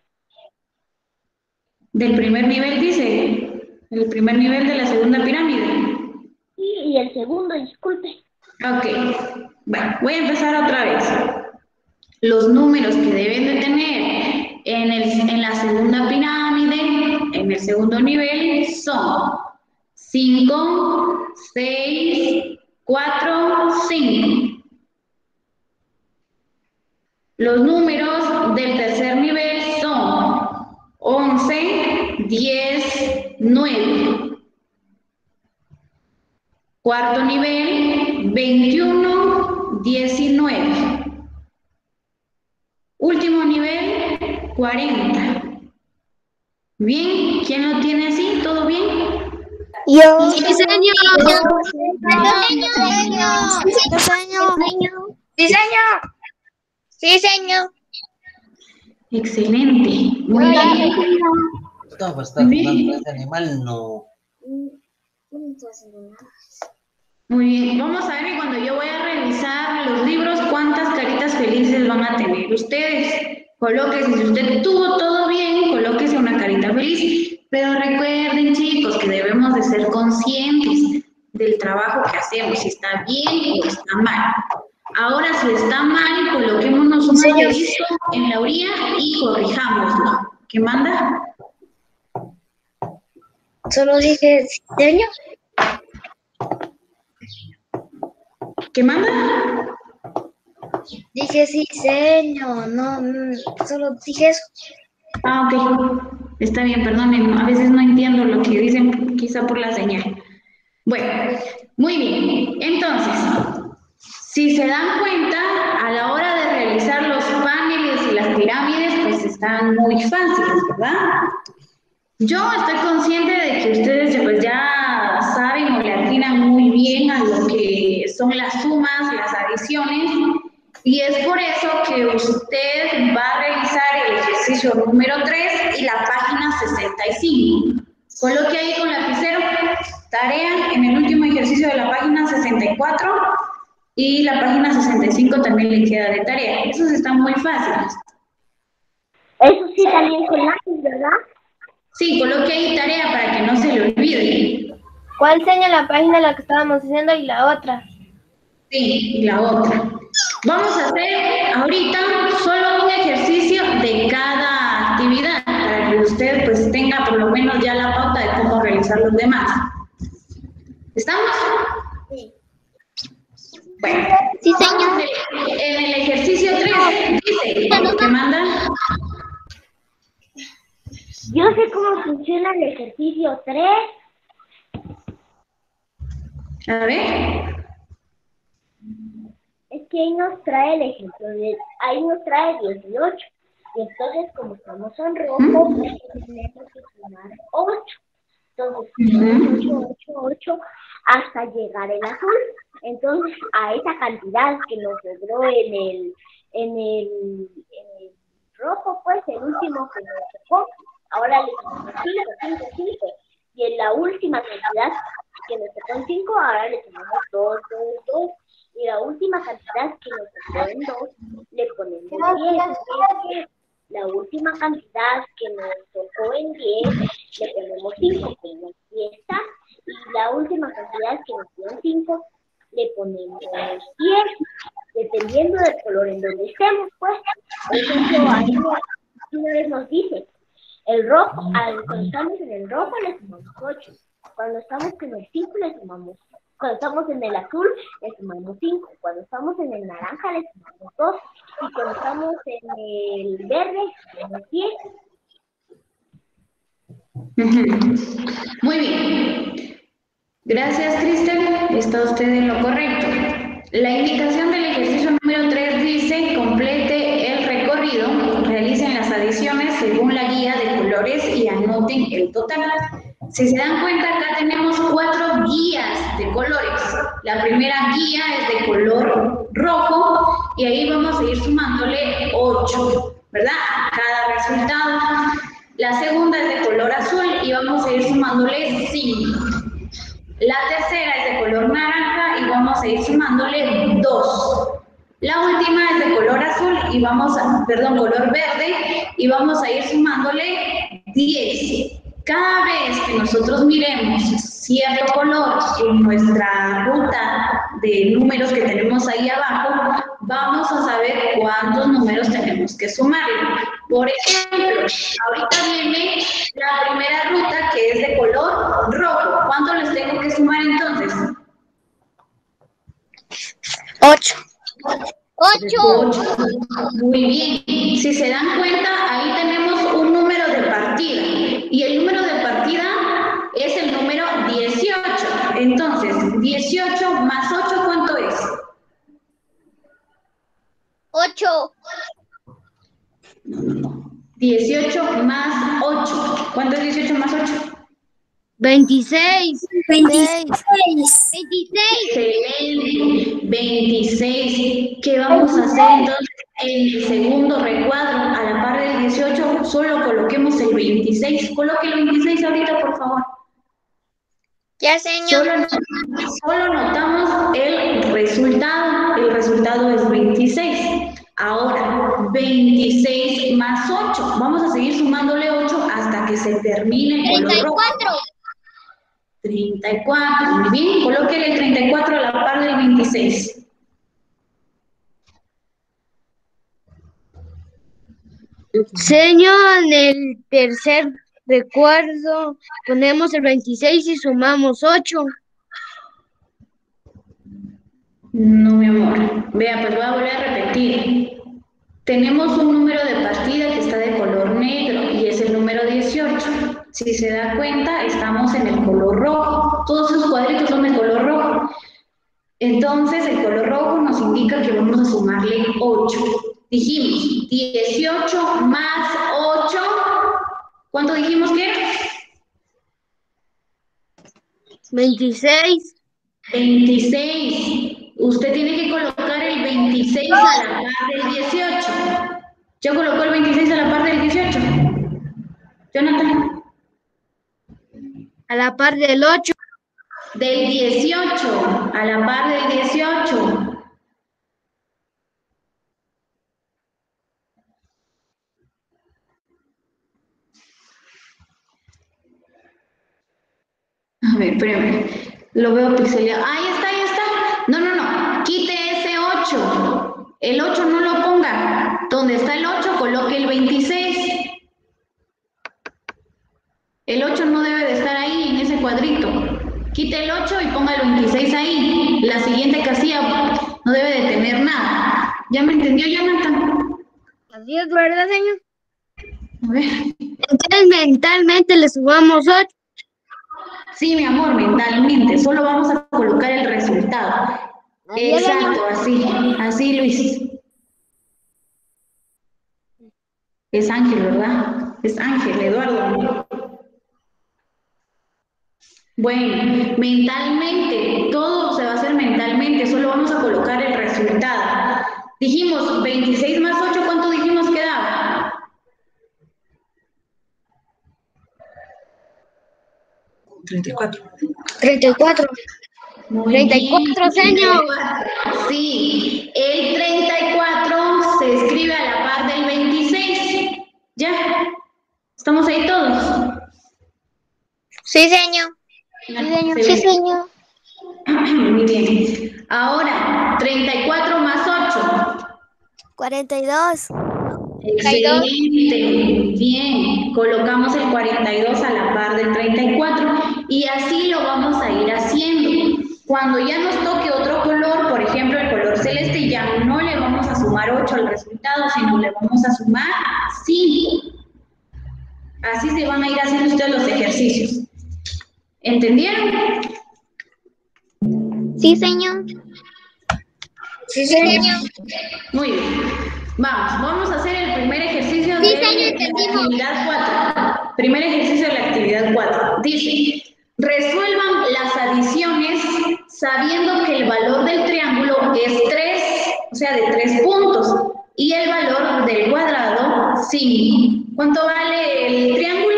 Del primer nivel dice, el primer nivel de la segunda pirámide. Sí, y el segundo, disculpe. Ok, bueno, voy a empezar otra vez. Los números que deben de tener en, el, en la segunda pirámide, en el segundo nivel, son cinco, seis, cuatro, cinco. Los números del tercer nivel son once, diez, nueve. Cuarto nivel, veintiuno, diecinueve. Último nivel, cuarenta. Bien, ¿quién lo tiene así? ¿Todo bien? Yo. Sí, señor. Sí, señor. Sí, señor. Sí, señor. Excelente. Muy bien. No, pues está jugando ese animal, no. Muy bien. Vamos a ver que cuando yo voy a revisar los libros, ¿cuántas caritas felices van a tener ustedes? Colóquese, si usted tuvo todo bien, colóquese una carita feliz. Pero recuerden, chicos, que debemos de ser conscientes del trabajo que hacemos, si está bien o está mal. Ahora, si está mal, coloquémonos un asterisco en la orilla y corrijámoslo. ¿Qué manda? Solo dije diseño. ¿Qué manda? Dije sí, diseño, no, mm, solo dije eso. Ah, ok. Está bien, perdonen, a veces no entiendo lo que dicen, quizá por la señal. Bueno, muy bien. Entonces, si se dan cuenta, a la hora de realizar los paneles y las pirámides, pues están muy fáciles, ¿verdad? Yo estoy consciente de que ustedes pues, ya saben o le atinan muy bien a lo que son las sumas, las adiciones, y es por eso que usted va a realizar el ejercicio número tres y la página sesenta y cinco. Coloque ahí con lapicero, tarea en el último ejercicio de la página sesenta y cuatro y la página sesenta y cinco también le queda de tarea. Esos están muy fáciles. Eso sí también con lápiz, ¿verdad? Sí, coloque ahí tarea para que no se le olvide. ¿Cuál seña la página la que estábamos haciendo y la otra? Sí, y la otra. Vamos a hacer ahorita solo un ejercicio de cada actividad para que usted pues tenga por lo menos ya la pauta de cómo realizar los demás. ¿Estamos? Sí. Bueno, sí, señor. En el ejercicio tres dice, ¿qué manda? Yo sé cómo funciona el ejercicio tres. A ver. Es que ahí nos trae el ejemplo, de, ahí nos trae dieciocho. Y entonces, como estamos en rojo, tenemos que sumar ocho. Entonces, ocho, ocho, ocho, hasta llegar el azul. Entonces, a esa cantidad que nos sobró en el, en el, en el rojo, pues, el último que nos tocó, ahora le sumamos cinco, cinco, cinco. Y en la última cantidad que nos tocó en cinco, ahora le sumamos dos, dos, dos. Y la última cantidad que nos tocó en dos, le ponemos diez. La última cantidad que nos tocó en diez, le ponemos cinco, como aquí está. Y la última cantidad que nos dio en cinco, le ponemos diez, dependiendo del color en donde estemos, pues. Por ejemplo, ahí una vez nos dice, el rojo, al, cuando estamos en el rojo le sumamos ocho. Cuando estamos en el cinco le sumamos Cuando estamos en el azul, le sumamos cinco. Cuando estamos en el naranja, le sumamos dos. Y cuando estamos en el verde, le sumamos diez. Muy bien. Gracias, Cristel. Está usted en lo correcto. La indicación del ejercicio número tres dice, complete el recorrido, realicen las adiciones según la guía de colores y anoten el total. Si se dan cuenta, acá tenemos cuatro guías de colores. La primera guía es de color rojo y ahí vamos a ir sumándole ocho, ¿verdad? A cada resultado. La segunda es de color azul y vamos a ir sumándole cinco. La tercera es de color naranja y vamos a ir sumándole dos. La última es de color azul y vamos a, perdón, color verde y vamos a ir sumándole diez. Cada vez que nosotros miremos cierto color en nuestra ruta de números que tenemos ahí abajo, vamos a saber cuántos números tenemos que sumarle. Por ejemplo, ahorita viene la primera ruta que es de color rojo. ¿Cuántos les tengo que sumar entonces? Ocho. Ocho. Ocho. Muy bien. Si se dan cuenta, ahí tenemos un número de partida. Y el número de partida es el número dieciocho. Entonces, dieciocho más ocho, ¿cuánto es? Ocho. dieciocho más ocho. ¿Cuánto es dieciocho más ocho? Veintiséis. Veintiséis. Veintiséis. Excelente. veintiséis. ¿Qué vamos a hacer entonces en el segundo recuadro? A la par del dieciocho, solo coloquemos el veintiséis. Coloque el veintiséis ahorita, por favor. Ya, señor. Solo, solo notamos el resultado. El resultado es veintiséis. Ahora, veintiséis se termine el color rojo. treinta y cuatro. Muy bien, coloquen el treinta y cuatro a la par del veintiséis. Señor, en el tercer recuerdo ponemos el veintiséis y sumamos ocho. No, mi amor. Vea, pues voy a volver a repetir. Tenemos un número de partida que está de color negro y es el número dieciocho. Si se da cuenta, estamos en el color rojo. Todos esos cuadritos son de color rojo. Entonces, el color rojo nos indica que vamos a sumarle ocho. Dijimos dieciocho más ocho. ¿Cuánto dijimos que era? veintiséis. veintiséis. Usted tiene que colocar el veintiséis a la par del dieciocho. ¿Ya colocó el veintiséis a la par del dieciocho? Jonathan. A la par del ocho. Del dieciocho. A la par del dieciocho. A ver, espérame. Lo veo pixeleado. Ahí está, ahí está. No, no, no. Quite ese ocho. El ocho no lo ponga. Donde está el ocho, coloque el veintiséis. El ocho no debe de estar ahí, en ese cuadrito. Quite el ocho y ponga el veintiséis ahí. La siguiente casilla no debe de tener nada. ¿Ya me entendió, Jonathan? Así es, ¿verdad, señor? A ver. Entonces, mentalmente le sumamos ocho. Sí, mi amor, mentalmente. Solo vamos a colocar el resultado. Exacto, así. Así, Luis. Es Ángel, ¿verdad? Es Ángel, Eduardo. Bueno, mentalmente. Todo se va a hacer mentalmente. Solo vamos a colocar el resultado. Dijimos veintiséis más ocho. ¿Cuánto dijimos que daba? treinta y cuatro. treinta y cuatro. Muy treinta y cuatro, bien. señor. Sí, el treinta y cuatro se escribe a la par del veintiséis. ¿Ya? ¿Estamos ahí todos? Sí, señor. Sí, señor. Sí, señor. Muy bien. Ahora, treinta y cuatro más ocho. cuarenta y dos. Excelente. Bien. Colocamos el cuarenta y dos a la par del treinta y cuatro. Y así lo vamos a ir haciendo. Cuando ya nos toque otro color, por ejemplo el color celeste, ya no le vamos a sumar ocho al resultado, sino le vamos a sumar cinco. Así se van a ir haciendo ustedes los ejercicios. ¿Entendieron? Sí, señor. Sí, señor. Muy bien. Vamos, vamos a hacer el primer ejercicio Sí, de señor, la entendimos. actividad cuatro. Primer ejercicio de la actividad cuatro. Dice, resuelvan las adiciones sabiendo que el valor del triángulo es tres, o sea, de tres puntos, y el valor del cuadrado, cinco. ¿Cuánto vale el triángulo?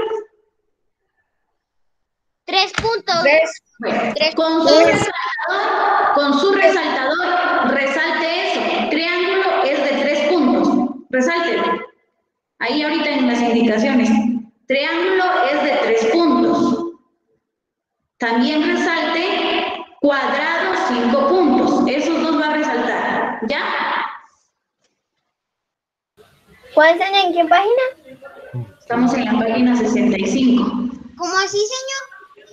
Tres puntos. Tres. Bueno, Tres con su resaltador, con su resaltador, resalte eso. Triángulo es de tres puntos. Resáltelo. Ahí ahorita en las indicaciones. Triángulo es de tres puntos. También resalte cuadrado cinco puntos. Esos dos va a resaltar. ¿Ya? ¿Cuál es en qué página? Estamos en la página sesenta y cinco. ¿Cómo así, señor?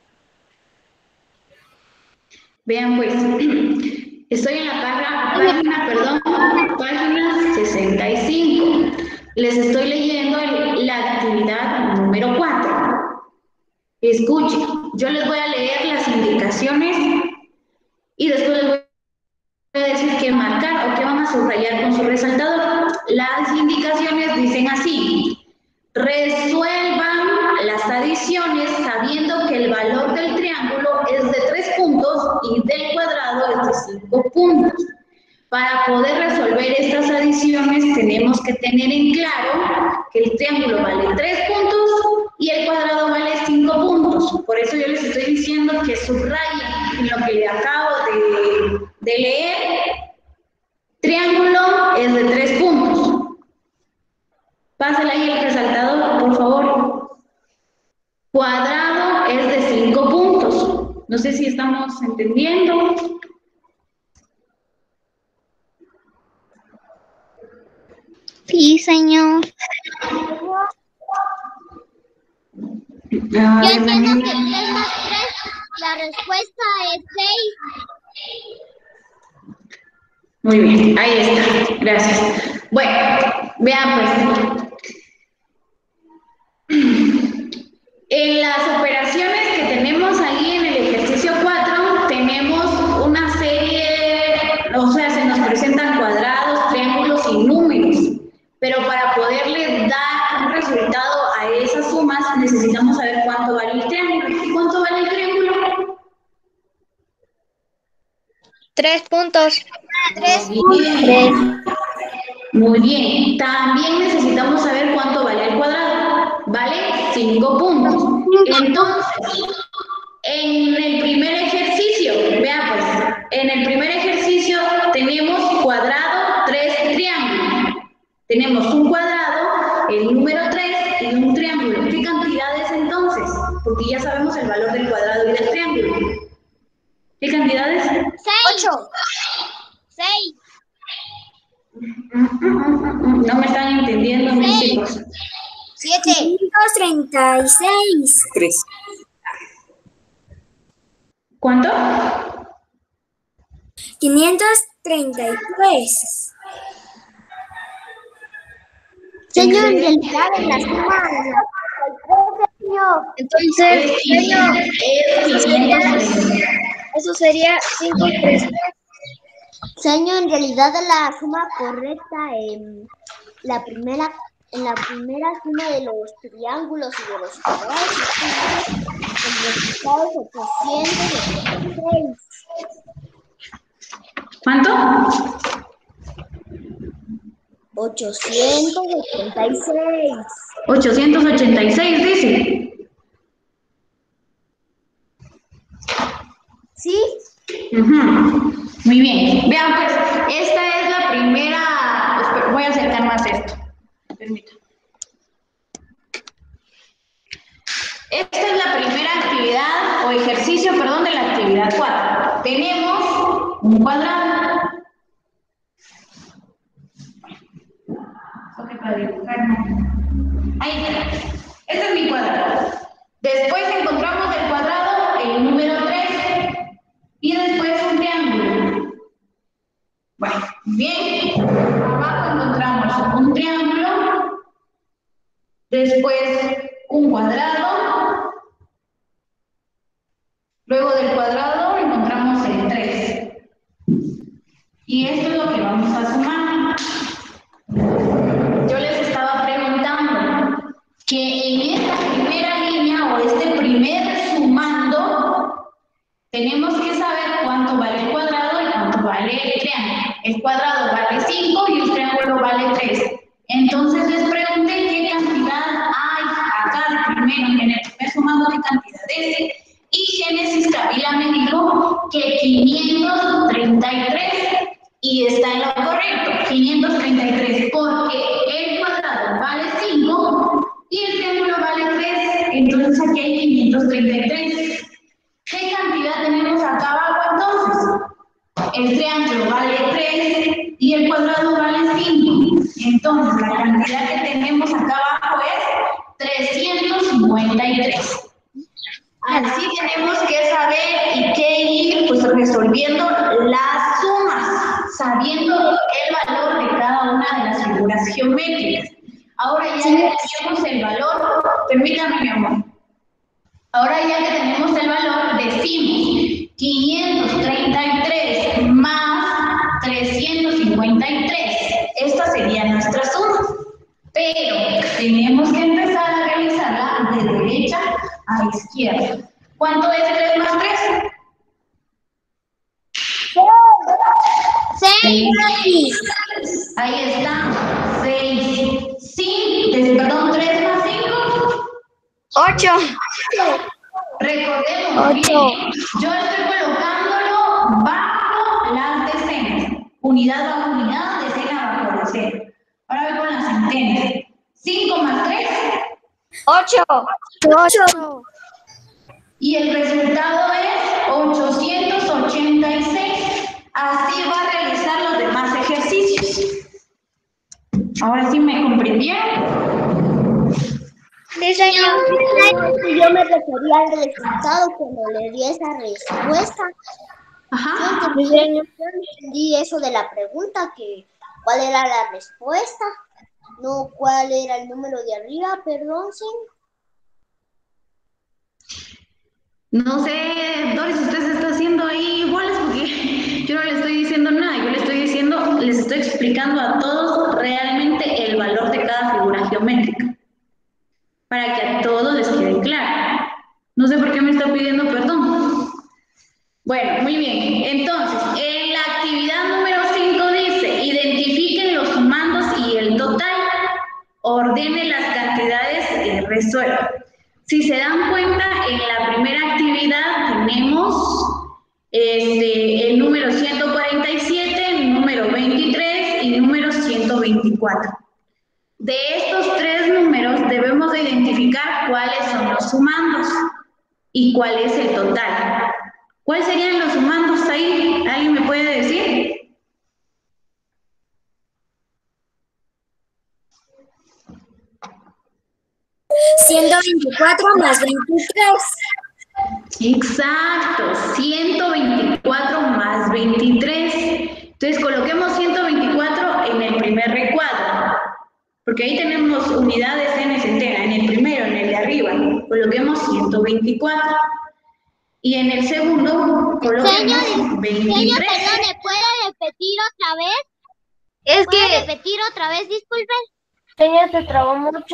Vean pues, estoy en la página, página, perdón, página sesenta y cinco. Les estoy leyendo el- la actividad número cuatro. Escuchen, yo les voy a leer las indicaciones y después les voy a decir qué marcar o qué van a subrayar con su resaltador. Las indicaciones dicen así: resuelvan las adiciones sabiendo que el valor del triángulo es de tres puntos y del cuadrado es de cinco puntos. Para poder resolver estas adiciones tenemos que tener en claro que el triángulo vale tres puntos y el cuadrado vale cinco puntos. Por eso yo les estoy diciendo que subrayen en lo que le acabo de, de leer. Triángulo es de tres puntos. Pásale ahí el resaltador, por favor. No sé si estamos entendiendo. Sí, señor. Yo entiendo que tres más tres, la respuesta es seis. Muy bien, ahí está. Gracias. Bueno, vean pues. En las operaciones que tenemos ahí en el ejercicio cuatro, tenemos una serie, o sea, se nos presentan cuadrados, triángulos y números. Pero para poderle dar un resultado a esas sumas, necesitamos saber cuánto vale el triángulo. ¿Y cuánto vale el triángulo? Tres puntos. Tres puntos. Muy bien. También necesitamos saber cuánto vale el cuadrado. Vale cinco puntos. Entonces, en el primer ejercicio, vean pues, en el primer ejercicio tenemos cuadrado, tres triángulos. Tenemos un cuadrado, el número tres y un triángulo. ¿Qué cantidad es entonces? Porque ya sabemos el valor del cuadrado y del triángulo. ¿Qué cantidades? Seis. Ocho. Seis. No me están entendiendo mis chicos. Siete. quinientos treinta y seis. Tres. ¿Cuánto? quinientos treinta y tres. Señor, en realidad en la suma de la... Entonces, señor, eso sería, eso sería cinco y tres. Señor, en realidad la suma correcta en la primera, en la primera suma de los triángulos y de los cuadrados, el resultado es ochocientos ochenta y seis. ¿Cuánto? ochocientos ochenta y seis. ochocientos ochenta y seis, dice. ¿Sí? Uh-huh. Muy bien. Vean, pues, esta es la primera. Espera, voy a acercar más esto. Permítanme. Esta es la primera actividad o ejercicio, perdón, de la actividad cuatro. Tenemos un cuadrado. Para dibujar. Ahí está. Este es mi cuadrado. Después encontramos del cuadrado el número tres y después un triángulo. Bueno, bien. Abajo encontramos un triángulo, después un cuadrado, luego del cuadrado encontramos el tres. Y esto es lo que vamos a sumar. Yo les estaba preguntando que en esta primera línea o este primer sumando tenemos que saber cuánto vale el cuadrado y cuánto vale el triángulo. El cuadrado vale cinco y el triángulo vale tres. Entonces les pregunté qué cantidad hay acá primero, en el primer sumando qué cantidad es. Y Génesis Kabila me dijo que quinientos treinta y tres. Y está en lo correcto, quinientos treinta y tres, porque el cuadrado vale cinco y el triángulo vale tres, entonces aquí hay quinientos treinta y tres. ¿Qué cantidad tenemos acá abajo entonces? El triángulo vale tres y el cuadrado vale cinco, entonces la cantidad que tenemos acá abajo es trescientos cincuenta y tres. Así tenemos que saber y que ir pues resolviendo las sumas, sabiendo el valor de cada una de las figuras geométricas. Ahora ya que tenemos el valor, permítame mi amor, ahora ya que tenemos el valor, decimos quinientos treinta y tres más trescientos cincuenta y tres. Esta sería nuestra suma, pero tenemos que empezar a realizarla de derecha a izquierda. ¿Cuánto es tres más tres? Seis. Ahí está. Seis. Sí, perdón, tres más cinco. Ocho. Recordemos. Ocho. Yo estoy colocándolo bajo las decenas. Unidad bajo unidad, decena bajo decena. Ahora voy con las centenas. cinco más tres. Ocho. Ocho. Y el resultado es ochocientos ochenta y seis. Así va a realizar los demás ejercicios. ¿Ahora sí me comprendieron? Sí, señor. Yo me refería al resultado cuando le di esa respuesta. Ajá. Yo entendí, yo entendí eso de la pregunta, que cuál era la respuesta, no cuál era el número de arriba, perdón, señor. No sé, Doris, usted se está haciendo ahí iguales porque yo no le estoy diciendo nada, yo le estoy diciendo, les estoy explicando a todos realmente el valor de cada figura geométrica, para que a todos les quede claro. No sé por qué me está pidiendo perdón. Bueno, muy bien. Entonces, en la actividad número cinco dice, identifiquen los sumandos y el total, ordenen las cantidades y resuelvan. Si se dan cuenta, en la primera actividad tenemos este, el número ciento cuarenta y siete, el número veintitrés y el número ciento veinticuatro. De estos tres números debemos de identificar cuáles son los sumandos y cuál es el total. ¿Cuáles serían los sumandos ahí? ¿Alguien me puede decir? ciento veinticuatro más veintitrés. Exacto, ciento veinticuatro más veintitrés. Entonces coloquemos ciento veinticuatro en el primer recuadro, porque ahí tenemos unidades n centena, en el primero, en el de arriba, coloquemos ciento veinticuatro. Y en el segundo coloquemos Señor, veintitrés. señor, perdone, ¿puede repetir otra vez? Es ¿Puede que, repetir otra vez? Disculpen. Señor, se trabó mucho.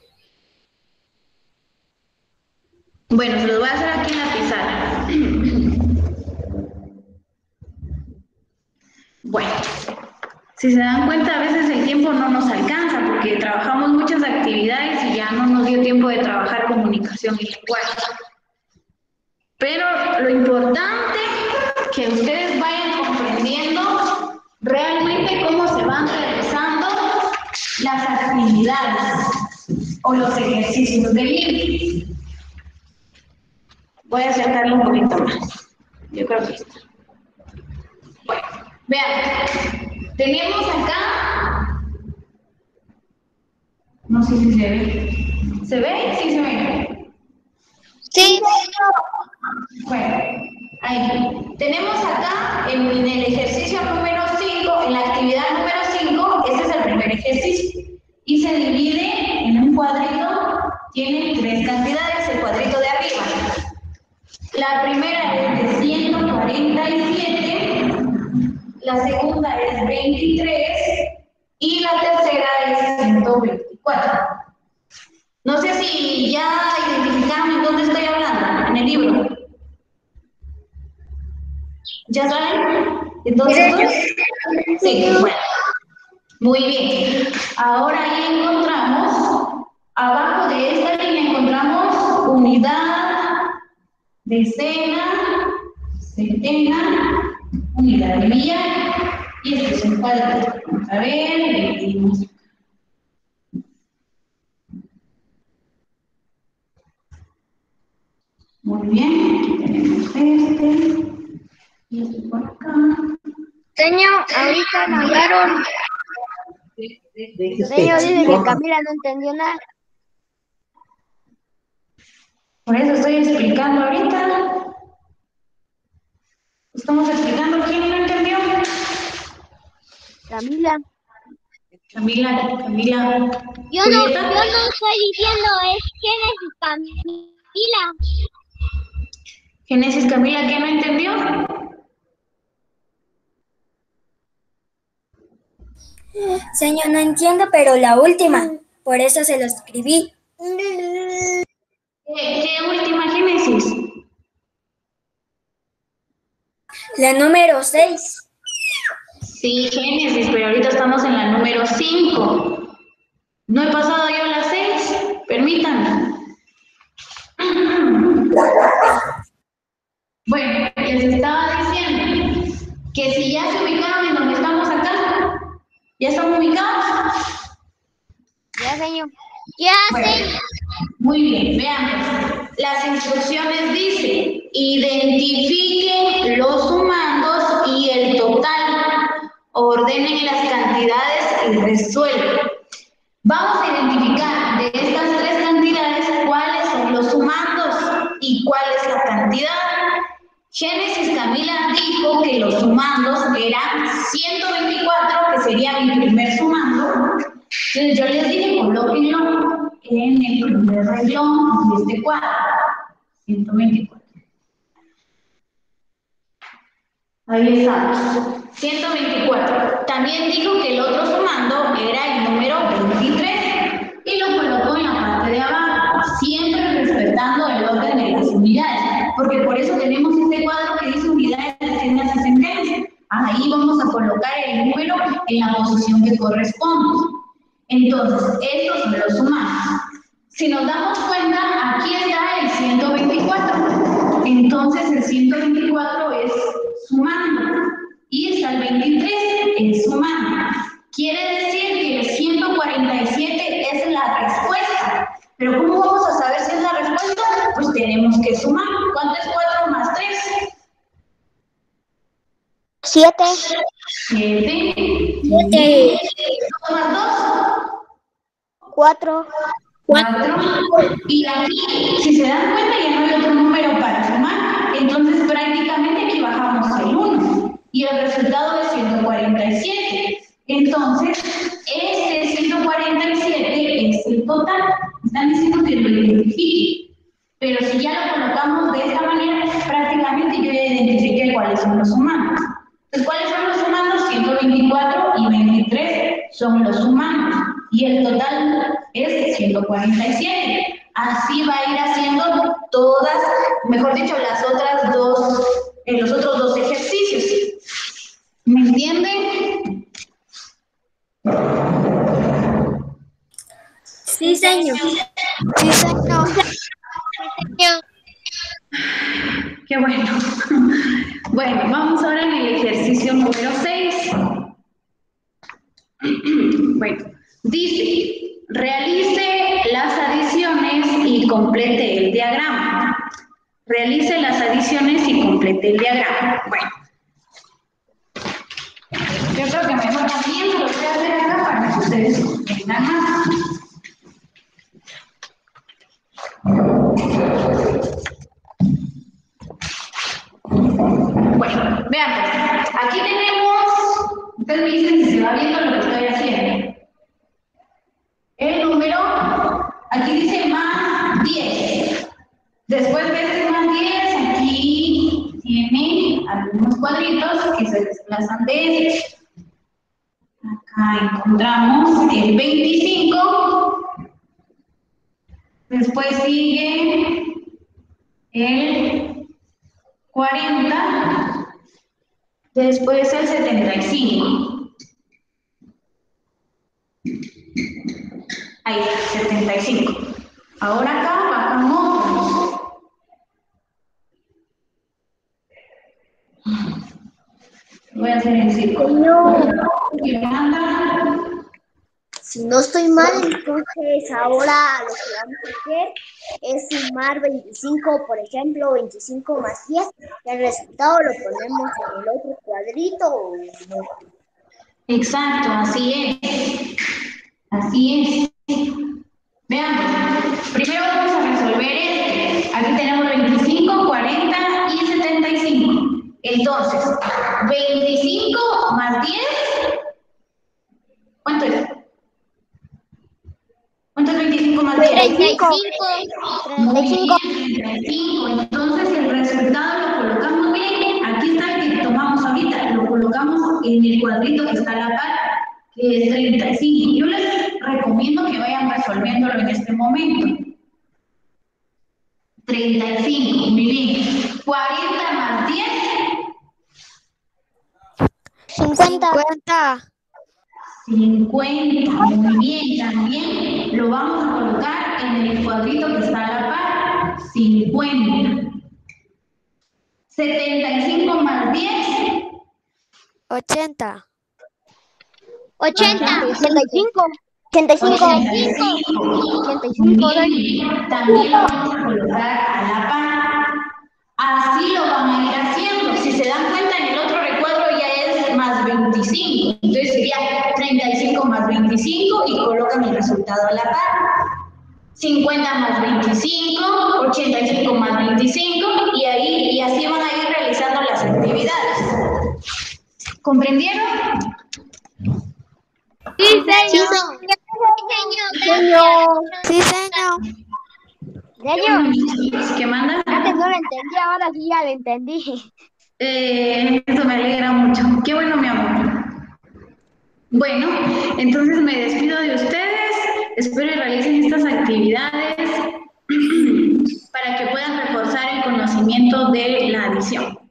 Bueno, se los voy a hacer aquí en la pizarra. Bueno, si se dan cuenta, a veces el tiempo no nos alcanza porque trabajamos muchas actividades y ya no nos dio tiempo de trabajar comunicación y lenguaje. Pero lo importante es que ustedes vayan comprendiendo realmente cómo se van realizando las actividades o los ejercicios del libro. Voy a acercarlo un poquito más. Yo creo que está. Bueno, vean. Tenemos acá. No sé si se ve. ¿Se ve? Sí, se ve. Sí. Bueno, ahí. Tenemos acá en, en el ejercicio número cinco, en la actividad número cinco, este es el primer ejercicio. Y se divide en un cuadrito, tiene tres cantidades, el cuadrito de arriba. La primera es de ciento cuarenta y siete, la segunda es veintitrés y la tercera es ciento veinticuatro. No sé si ya identificaron en dónde estoy hablando, en el libro. ¿Ya saben? Entonces, sí, bueno. Muy bien. Ahora ahí encontramos, abajo de esta línea encontramos unidad, decena, centena, unidad de millar, y este es un cuadrado. Vamos a ver, le pedimos. Muy bien, aquí tenemos este, y este por acá. señor, ahorita mandaron. Señor, dice que Camila no entendió nada. Por eso estoy explicando ahorita. Estamos explicando. ¿Quién no entendió? Camila. Camila, Camila. Yo no, yo no estoy diciendo, es Génesis Camila. Génesis Camila, ¿quién no entendió? Señor, no entiendo, pero la última, por eso se lo escribí. ¿Qué, qué última Génesis? La número seis. Sí, Génesis, pero ahorita estamos en la número cinco. No he pasado yo la seis, permítanme. Bueno, les estaba diciendo que si ya se ubicaron en donde estamos acá, ¿ya están ubicados? Ya, señor. Ya, Bueno, señor. Muy bien, veamos. Las instrucciones dicen, identifiquen los sumandos y el total, ordenen las cantidades y resuelven. Vamos a identificar de estas tres cantidades cuáles son los sumandos y cuál es la cantidad. Génesis Camila dijo que los sumandos eran ciento veinticuatro, que sería mi primer sumando. Entonces yo les dije, colóquenlo en el primer renglón de este cuadro. ciento veinticuatro. Ahí está. ciento veinticuatro. También dijo que el otro sumando era el número veintitrés. Y lo colocó en la parte de abajo, siempre respetando el orden de las unidades. Porque por eso tenemos este cuadro que dice unidades, decenas y centenas. Ahí vamos a colocar el número en la posición que corresponde. Entonces, estos son los sumandos. Si nos damos cuenta, aquí está el ciento veinticuatro. Entonces, el ciento veinticuatro es sumando. Y está el veintitrés, es sumando. Quiere decir que el ciento cuarenta y siete es la respuesta. Pero ¿cómo vamos a saber si es la respuesta? Pues tenemos que sumar. ¿Cuánto es cuatro más tres? Siete. Siete. Siete. ¿dos más dos? Cuatro. Cuatro. Y aquí, si se dan cuenta, ya no hay otro número para sumar. Entonces, prácticamente aquí bajamos el uno. Y el resultado es ciento cuarenta y siete. Entonces, este ciento cuarenta y siete es el total. Están diciendo que lo identifique. Pero si ya lo colocamos de esta manera, prácticamente yo ya identifiqué cuáles son los sumandos. Entonces, ¿cuáles son los sumandos? ciento veinticuatro y veintitrés son los sumandos. Y el total es ciento cuarenta y siete. Así va a ir haciendo todas, mejor dicho, las otras dos, eh, los otros dos ejercicios. ¿Me entienden? Sí, señor. Sí, señor. Qué bueno. Bueno, vamos ahora en el ejercicio número seis. Bueno, dice, realice las adiciones y complete el diagrama. Realice las adiciones y complete el diagrama. Bueno. Yo creo que mejor también se lo voy a hacer acá para que ustedes comprendan más. Bueno, veamos. Aquí tenemos, ustedes me dicen si se va viendo lo que estoy haciendo. El número, aquí dice más diez. Después de este más diez, aquí tiene algunos cuadritos que se desplazan de este. Acá encontramos el veinticinco. Después sigue el cuarenta. Después el setenta y cinco. Ahí está, setenta y cinco. Ahora acá bajamos. Voy a hacer en círculo. Si no estoy mal, entonces ahora lo que vamos a hacer es sumar veinticinco, por ejemplo, veinticinco más diez. El resultado lo ponemos en el otro cuadrito. ¿O no? Exacto, así es. Así es. Veamos. Primero vamos a resolver este. Aquí tenemos veinticinco, cuarenta y setenta y cinco. Entonces, veinticinco más diez. ¿Cuánto es? ¿Cuánto es veinticinco más diez? treinta y cinco. treinta y cinco. treinta y cinco. Entonces, el resultado lo colocamos bien. Aquí está el que tomamos ahorita. Lo colocamos en el cuadrito que está a la par, que es treinta y cinco. Yo les recomiendo que vayan resolviéndolo en este momento. treinta y cinco, muy bien. cuarenta más diez. cincuenta. cincuenta, muy bien, también lo vamos a colocar en el cuadrito que está a la par, cincuenta. setenta y cinco más diez. ochenta. ochenta. sesenta y cinco. ochenta y cinco. ochenta y cinco. Bien, también lo vamos a colocar a la par. Así lo van a ir haciendo. Si se dan cuenta, en el otro recuadro ya es más veinticinco. Entonces sería treinta y cinco más veinticinco y colocan el resultado a la par. cincuenta más veinticinco, ochenta y cinco más veinticinco, y ahí y así van a ir realizando las actividades. ¿Comprendieron? Sí, señor. Señor. Sí, señor. Señor. ¿Qué manda? Antes no lo entendí, ahora sí ya lo entendí. Eh, eso me alegra mucho. Qué bueno, mi amor. Bueno, entonces me despido de ustedes. Espero que realicen estas actividades para que puedan reforzar el conocimiento de la adición.